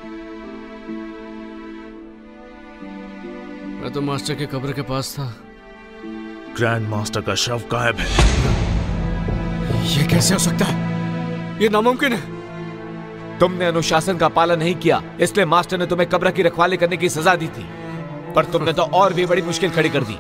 मैं तो मास्टर के कब्र के पास था। ग्रैंड मास्टर का शव गायब है। ये कैसे हो सकता है? ये नामुमकिन है। तुमने अनुशासन का पालन नहीं किया, इसलिए मास्टर ने तुम्हें कब्र की रखवाली करने की सजा दी थी, पर तुमने तो और भी बड़ी मुश्किल खड़ी कर दी।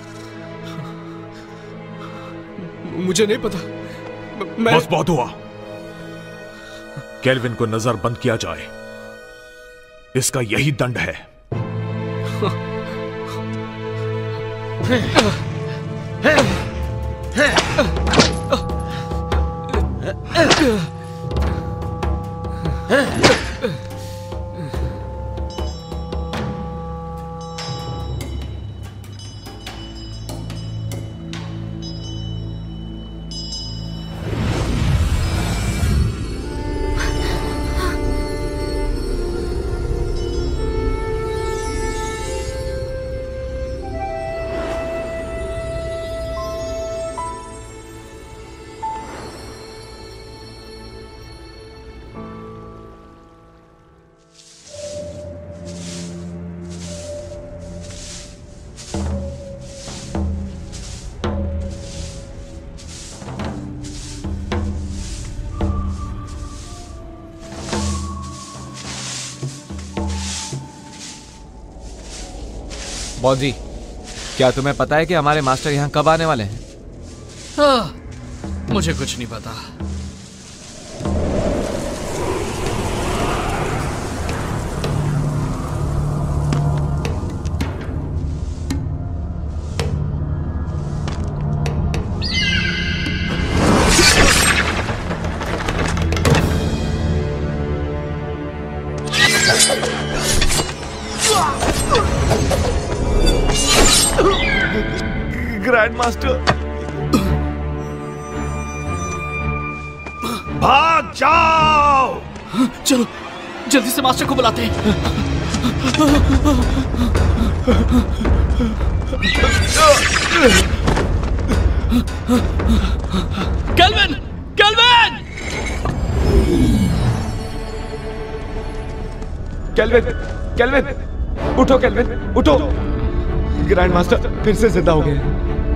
मुझे नहीं पता। मैं... बस बहुत हुआ। केल्विन को नजर बंद किया जाए, इसका यही दंड है। बॉजी, क्या तुम्हें पता है कि हमारे मास्टर यहाँ कब आने वाले हैं? हाँ, मुझे कुछ नहीं पता। ग्रैंड मास्टर, भाग जाओ! चलो जल्दी से मास्टर को बुलाते हैं। केल्विन! केल्विन! केल्विन! केल्विन! उठो केल्विन, उठो! ग्रैंड मास्टर फिर से जिंदा हो गए।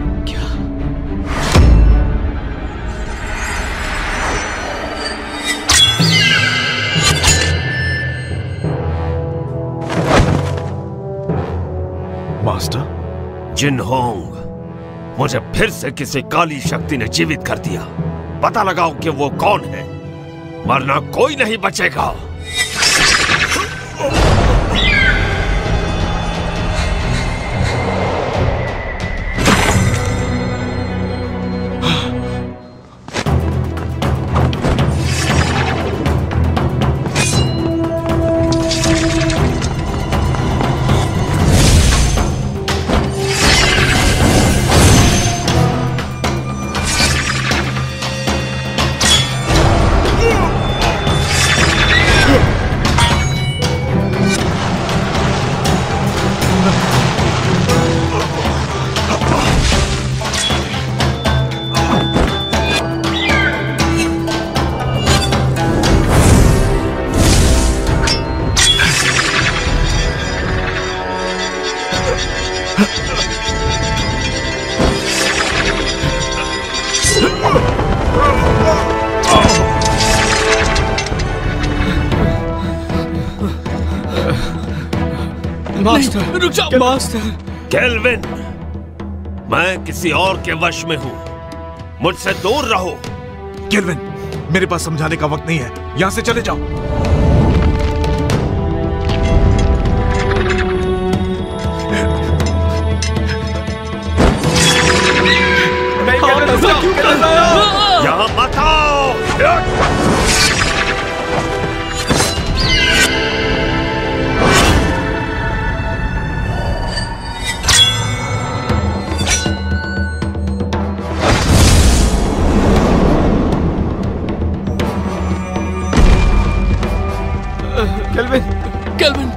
मास्टर? जिनहोंग, मुझे फिर से किसी काली शक्ति ने जीवित कर दिया। पता लगाओ कि वो कौन है, वरना कोई नहीं बचेगा। मास्टर, रुक जाओ मास्टर। केल्विन, मैं किसी और के वश में हूं, मुझसे दूर रहो। केल्विन, मेरे पास समझाने का वक्त नहीं है, यहां से चले जाओ। यहां मत आओ। Kelvin, kelvin.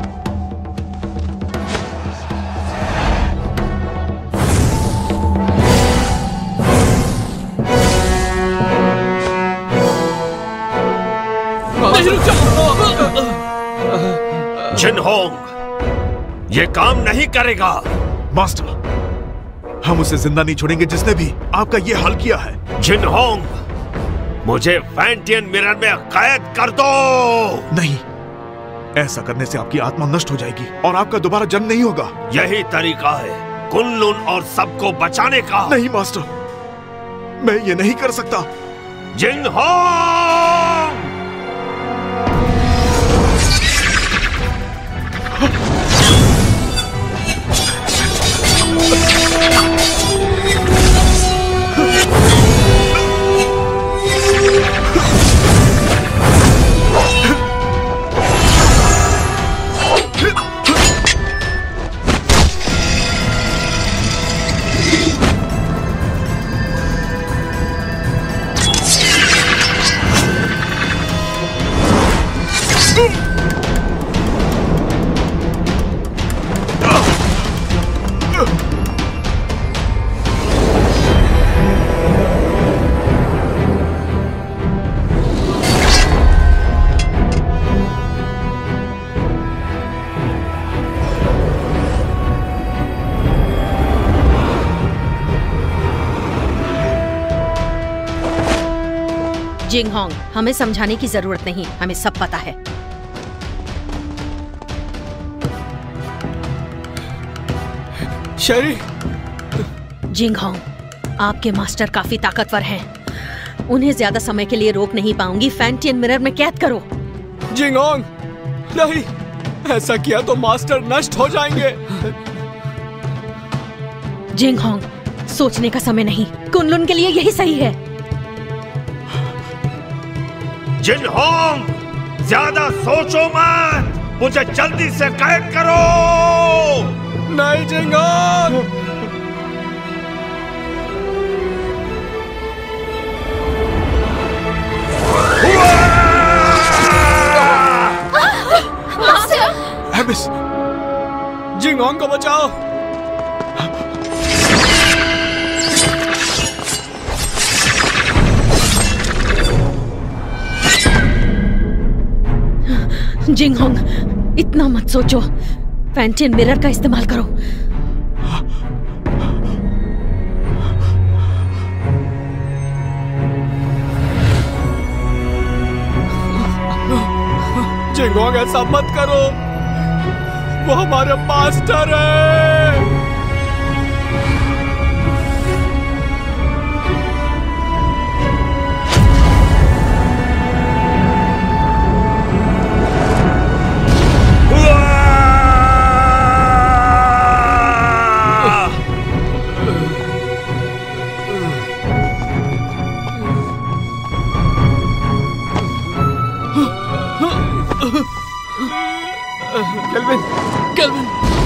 जिनहोंग, ये काम नहीं करेगा। मास्टर, हम उसे जिंदा नहीं छोड़ेंगे जिसने भी आपका ये हाल किया है। जिनहोंग, मुझे फैंटियन मिरर में कैद कर दो। नहीं, ऐसा करने से आपकी आत्मा नष्ट हो जाएगी और आपका दोबारा जन्म नहीं होगा। यही तरीका है कुनलुन और सबको बचाने का। नहीं मास्टर, मैं ये नहीं कर सकता। जिनहोंग! जिंगहोंग, हमें समझाने की जरूरत नहीं, हमें सब पता है। शेरी! जिंगहोंग, आपके मास्टर काफी ताकतवर हैं। उन्हें ज्यादा समय के लिए रोक नहीं पाऊंगी। फैंटियन मिरर में कैद करो। जिंगहोंग, नहीं, ऐसा किया तो मास्टर नष्ट हो जाएंगे। जिंगहोंग, सोचने का समय नहीं, कुनलुन के लिए यही सही है। जिनहोंग, ज्यादा सोचो मत, मुझे जल्दी से कैद करो। नहीं जिंगहोंग! एबिस! जिंगहोंग को बचाओ। जिंगहोंग, इतना मत सोचो, फैंटियन मिरर का इस्तेमाल करो। जिंगहोंग, ऐसा मत करो, वो हमारे मास्टर है। Kelvin, Kelvin!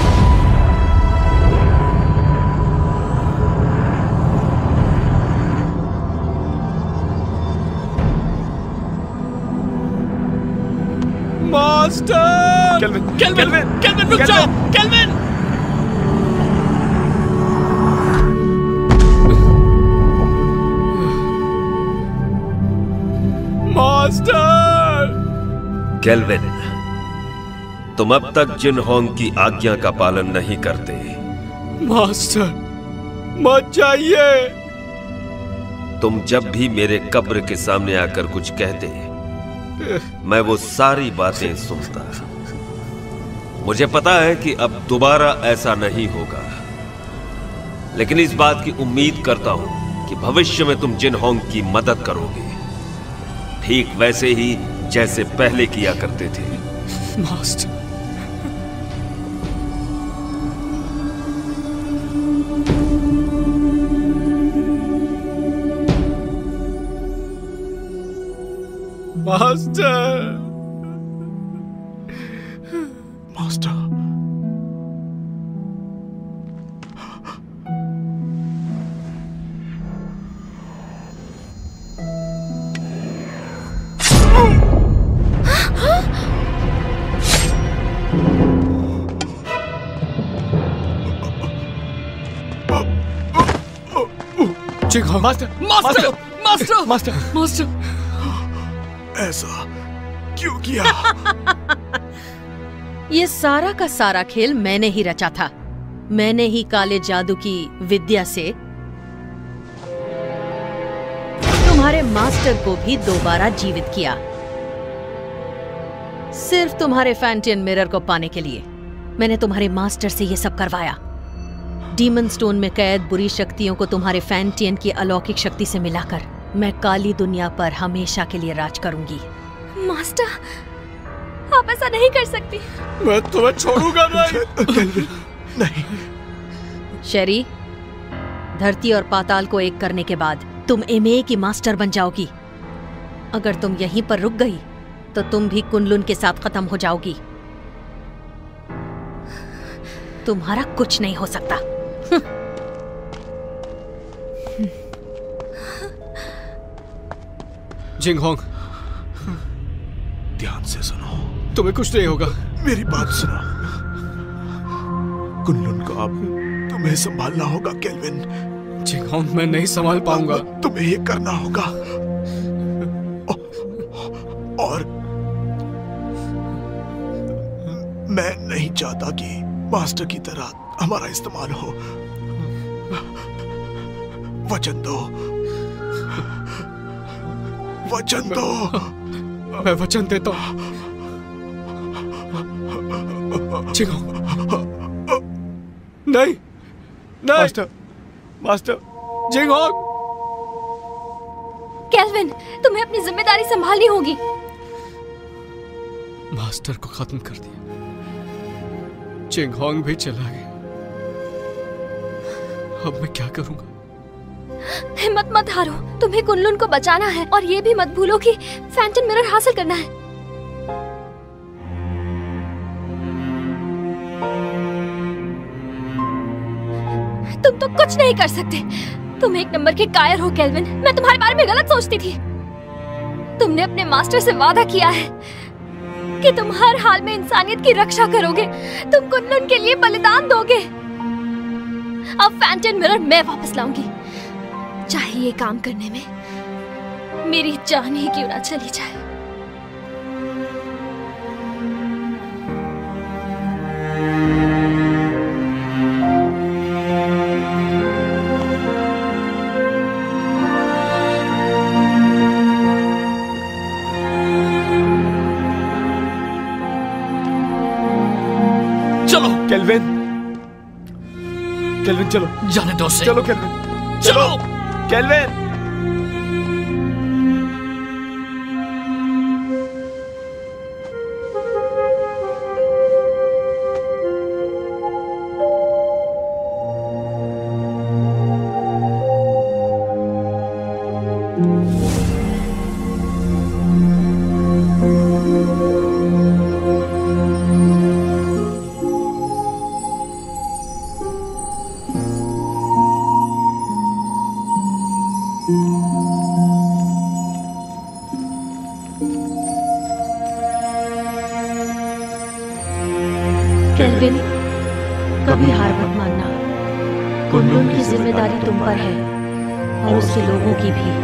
Master! Kelvin, Kelvin, Kelvin, रुक जाओ! केल्विन! मास्टर! केल्विन, तुम अब तक जिनहोंग की आज्ञा का पालन नहीं करते। मास्टर, मत जाइए। तुम जब भी मेरे कब्र के सामने आकर कुछ कहते, मैं वो सारी बातें सुनता। मुझे पता है कि अब दोबारा ऐसा नहीं होगा, लेकिन इस बात की उम्मीद करता हूं कि भविष्य में तुम जिनहोंग की मदद करोगे, ठीक वैसे ही जैसे पहले किया करते थे। Master, master, master, Jinghong, master, master, master, master, master! ऐसा क्यों किया? ये सारा का सारा खेल मैंने ही रचा था। मैंने ही काले जादू की विद्या से तुम्हारे मास्टर को भी दोबारा जीवित किया, सिर्फ तुम्हारे फैंटियन मिरर को पाने के लिए। मैंने तुम्हारे मास्टर से ये सब करवाया। डीमन स्टोन में कैद बुरी शक्तियों को तुम्हारे फैंटियन की अलौकिक शक्ति से मिलाकर मैं काली दुनिया पर हमेशा के लिए राज करूंगी। मास्टर, आप ऐसा नहीं कर सकती। मैं तुम्हें छोड़ूंगा नहीं। नहीं। शेरी, धरती और पाताल को एक करने के बाद तुम एमए की मास्टर बन जाओगी। अगर तुम यहीं पर रुक गई तो तुम भी कुनलुन के साथ खत्म हो जाओगी। तुम्हारा कुछ नहीं हो सकता। जिंगहोंग, ध्यान से सुनो। तुम्हें कुछ नहीं होगा। मेरी बात सुनो। कुनलुन को अब तुम्हें संभालना होगा केल्विन। जिंगहोंग, मैं नहीं संभाल पाऊंगा। तुम्हें ये करना होगा। और मैं नहीं चाहता कि मास्टर की तरह हमारा इस्तेमाल हो। वचन दो, वचन दो। मैं वचन देता हूं। नहीं, नहीं। Master, master, Jinghong. केल्विन, तुम्हें अपनी जिम्मेदारी संभालनी होगी। मास्टर को खत्म कर दिया, जिंगहोंग भी चला गया। अब मैं क्या करूंगा? हिम्मत मत हारो, तुम्हें कुनलुन को बचाना है और ये भी मत भूलो कि फैंटम मिरर हासिल करना है। तुम तो कुछ नहीं कर सकते। तुम एक नंबर के कायर हो केल्विन। मैं तुम्हारे बारे में गलत सोचती थी। तुमने अपने मास्टर से वादा किया है कि तुम हर हाल में इंसानियत की रक्षा करोगे। तुम कुनलुन के लिए बलिदान दोगे। अब फैंटम मिरर मैं वापस लाऊंगी, चाहे ये काम करने में मेरी जान ही क्यों ना चली जाए। चलो केल्विन, केल्विन चलो। जाने दो उसे। चलो केल्विन, चलो केल्विन। केल्विन, कभी हार मत मानना। कुनलुन की जिम्मेदारी तुम पर है और उसके लोगों की भी।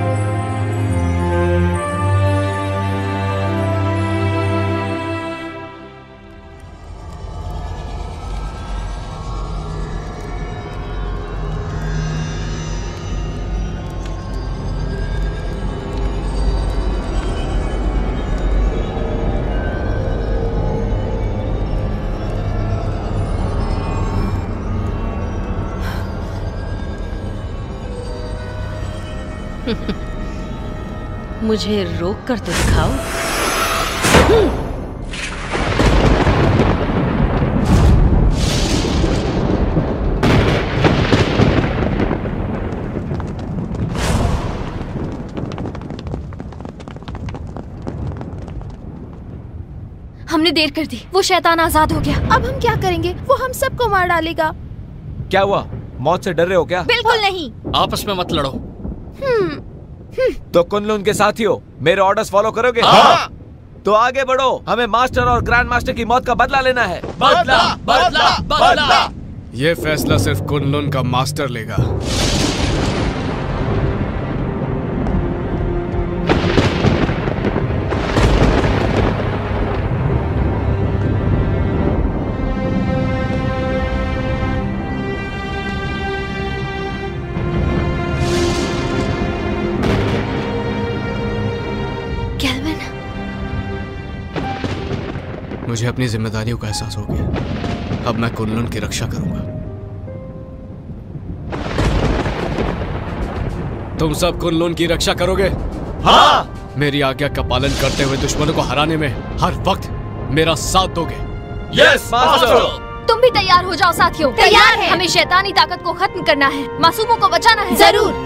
मुझे रोक कर तो दिखाओ। हमने देर कर दी। वो शैतान आजाद हो गया। अब हम क्या करेंगे? वो हम सबको मार डालेगा। क्या हुआ? मौत से डर रहे हो क्या? बिल्कुल नहीं। आपस में मत लड़ो। तो कुनलुन के साथियों, मेरे ऑर्डर्स फॉलो करोगे? हाँ। तो आगे बढ़ो। हमें मास्टर और ग्रैंड मास्टर की मौत का बदला लेना है। बदला, बदला, बदला। ये फैसला सिर्फ कुनलुन का मास्टर लेगा। मुझे अपनी जिम्मेदारियों का एहसास हो गया। अब मैं कुनलुन की रक्षा करूंगा। तुम सब कुनलुन की रक्षा करोगे? हाँ। मेरी आज्ञा का पालन करते हुए दुश्मनों को हराने में हर वक्त मेरा साथ दोगे? Yes master. तुम भी तैयार हो जाओ साथियों। तैयार है। हमें शैतानी ताकत को खत्म करना है, मासूमों को बचाना है। जरूर।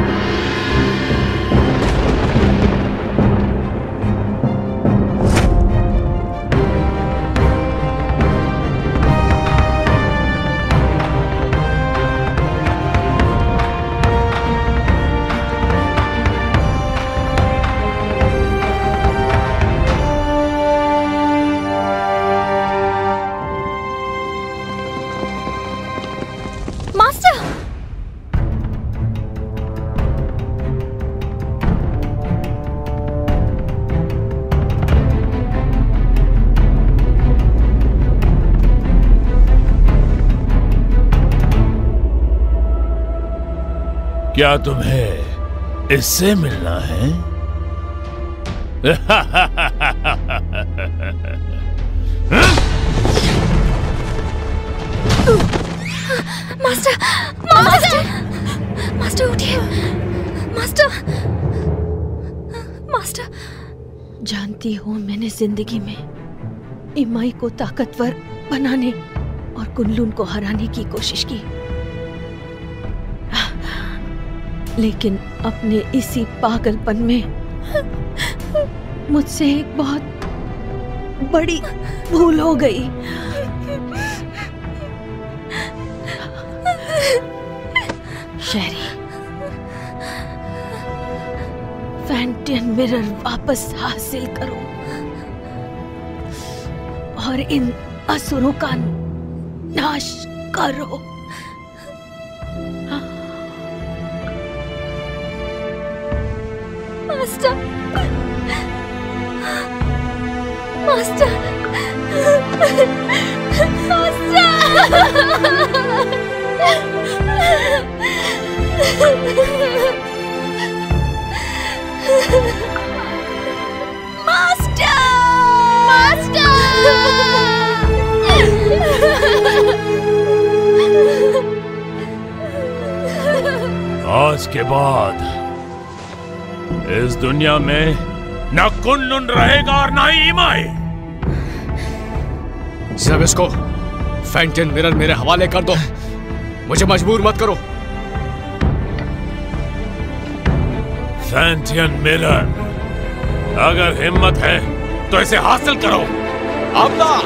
क्या तुम्हें इससे मिलना है? मास्टर, मास्टर, मास्टर उठिए। Master, master. जानती हूँ मैंने जिंदगी में इमाई को ताकतवर बनाने और कुनलुन को हराने की कोशिश की, लेकिन अपने इसी पागलपन में मुझसे एक बहुत बड़ी भूल हो गई। शेरी, फैंटियन मिरर वापस हासिल करो और इन असुरों का नाश करो। मास्टर, मास्टर, मास्टर, मास्टर, आज के बाद इस दुनिया में न कुनलुन रहेगा और न ही इमाई। सब इसको फैंटियन मिरर मेरे हवाले कर दो। मुझे मजबूर मत करो। फैंटियन मिरर, अगर हिम्मत है तो इसे हासिल करो। अब ना।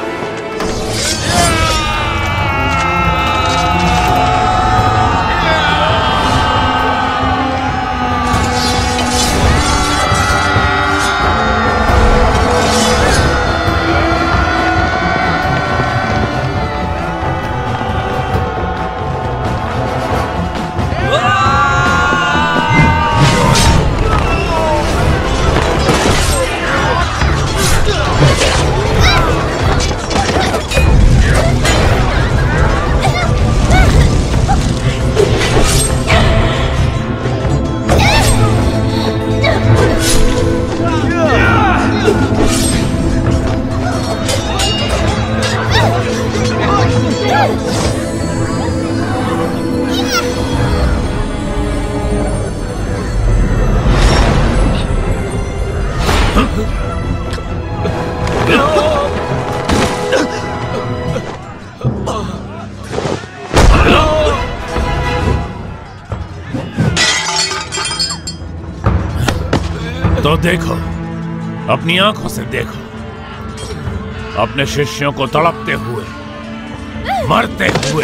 तो देखो, अपनी आंखों से देखो, अपने शिष्यों को तड़पते हुए, मरते हुए।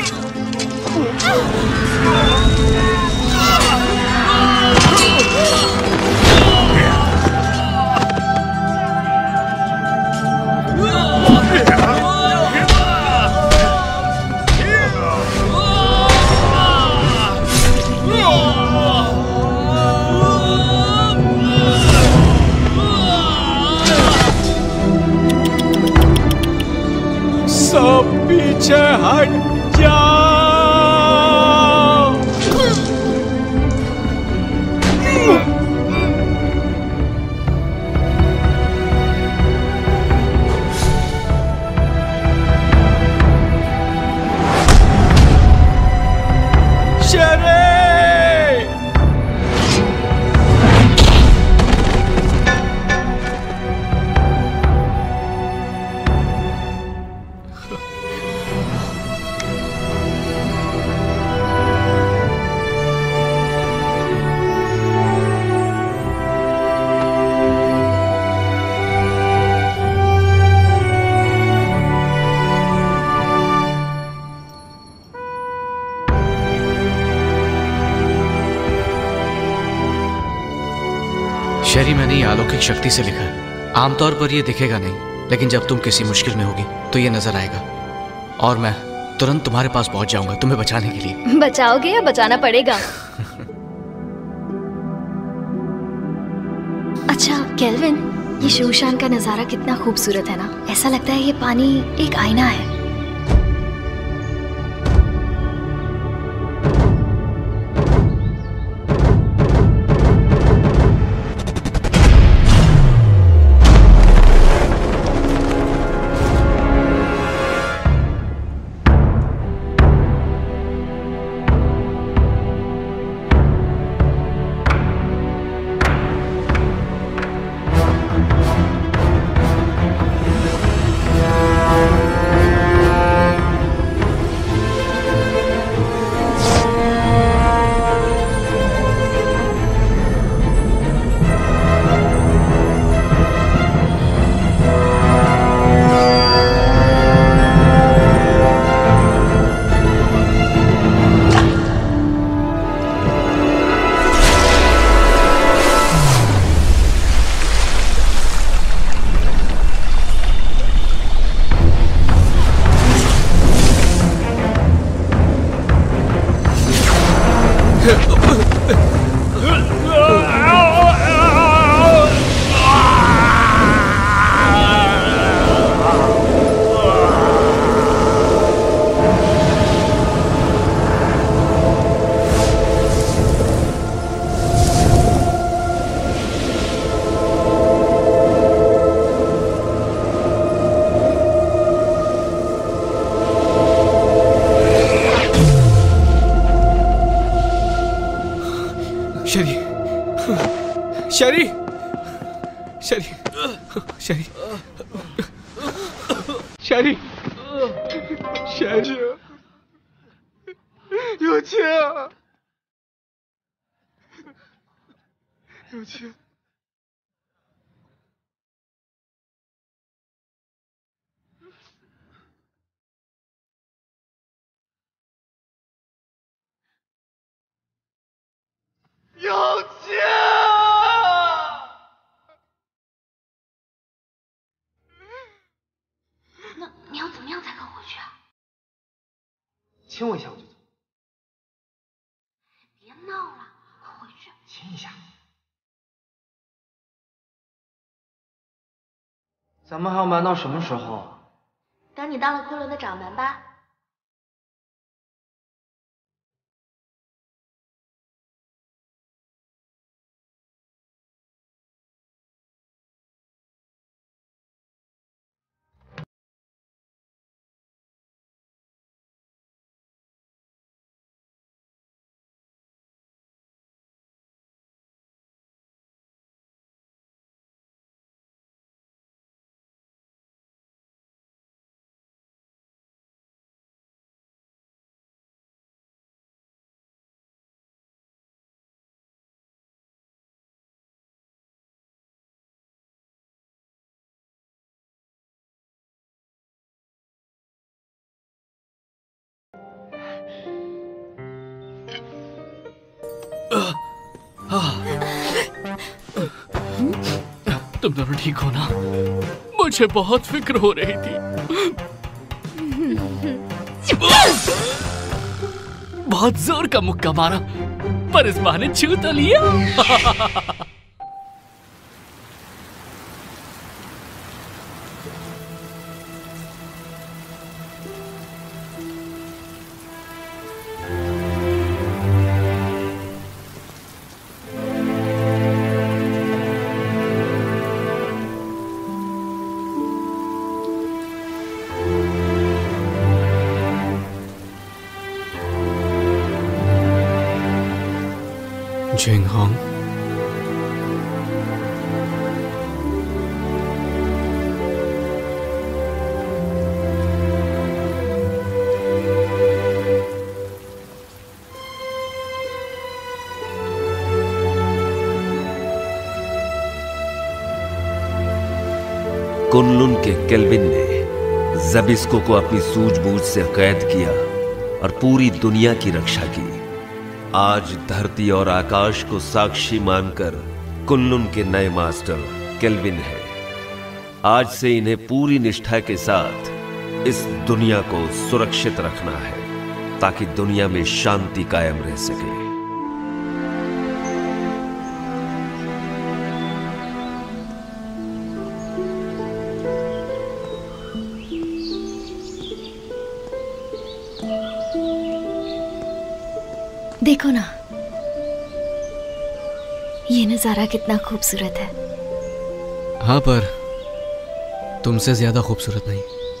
सब पीछे हट जाओ। शेरी, मैंने ये अलौकिक शक्ति से लिखा है। आमतौर पर ये दिखेगा नहीं, लेकिन जब तुम किसी मुश्किल में होगी तो ये नजर आएगा और मैं तुरंत तुम्हारे पास पहुंच जाऊंगा तुम्हें बचाने के लिए। बचाओगे या बचाना पड़ेगा? अच्छा केल्विन, ये शूशान का नजारा कितना खूबसूरत है ना। ऐसा लगता है ये पानी एक आईना है। शेरी, शेरी, शेरी, शेरी, शेरी, 有钱，有钱。 有钱！ 那你要怎么样才肯回去啊？ 亲我一下我就走。 别闹了，快回去。 亲一下。咱们还要瞒到什么时候？ 等你当了昆仑的掌门吧。 तुम दोनों ठीक हो ना? मुझे बहुत फिक्र हो रही थी। बहुत जोर का मुक्का मारा, पर इस बहाने छू तो लिया। जिंगहोंग, कुनलुन के केल्विन ने ज़बिस्को को अपनी सूझबूझ से कैद किया और पूरी दुनिया की रक्षा की। आज धरती और आकाश को साक्षी मानकर कुनलुन के नए मास्टर केल्विन है। आज से इन्हें पूरी निष्ठा के साथ इस दुनिया को सुरक्षित रखना है ताकि दुनिया में शांति कायम रह सके। देखो ना, ये नजारा कितना खूबसूरत है। हाँ, पर तुमसे ज्यादा खूबसूरत नहीं।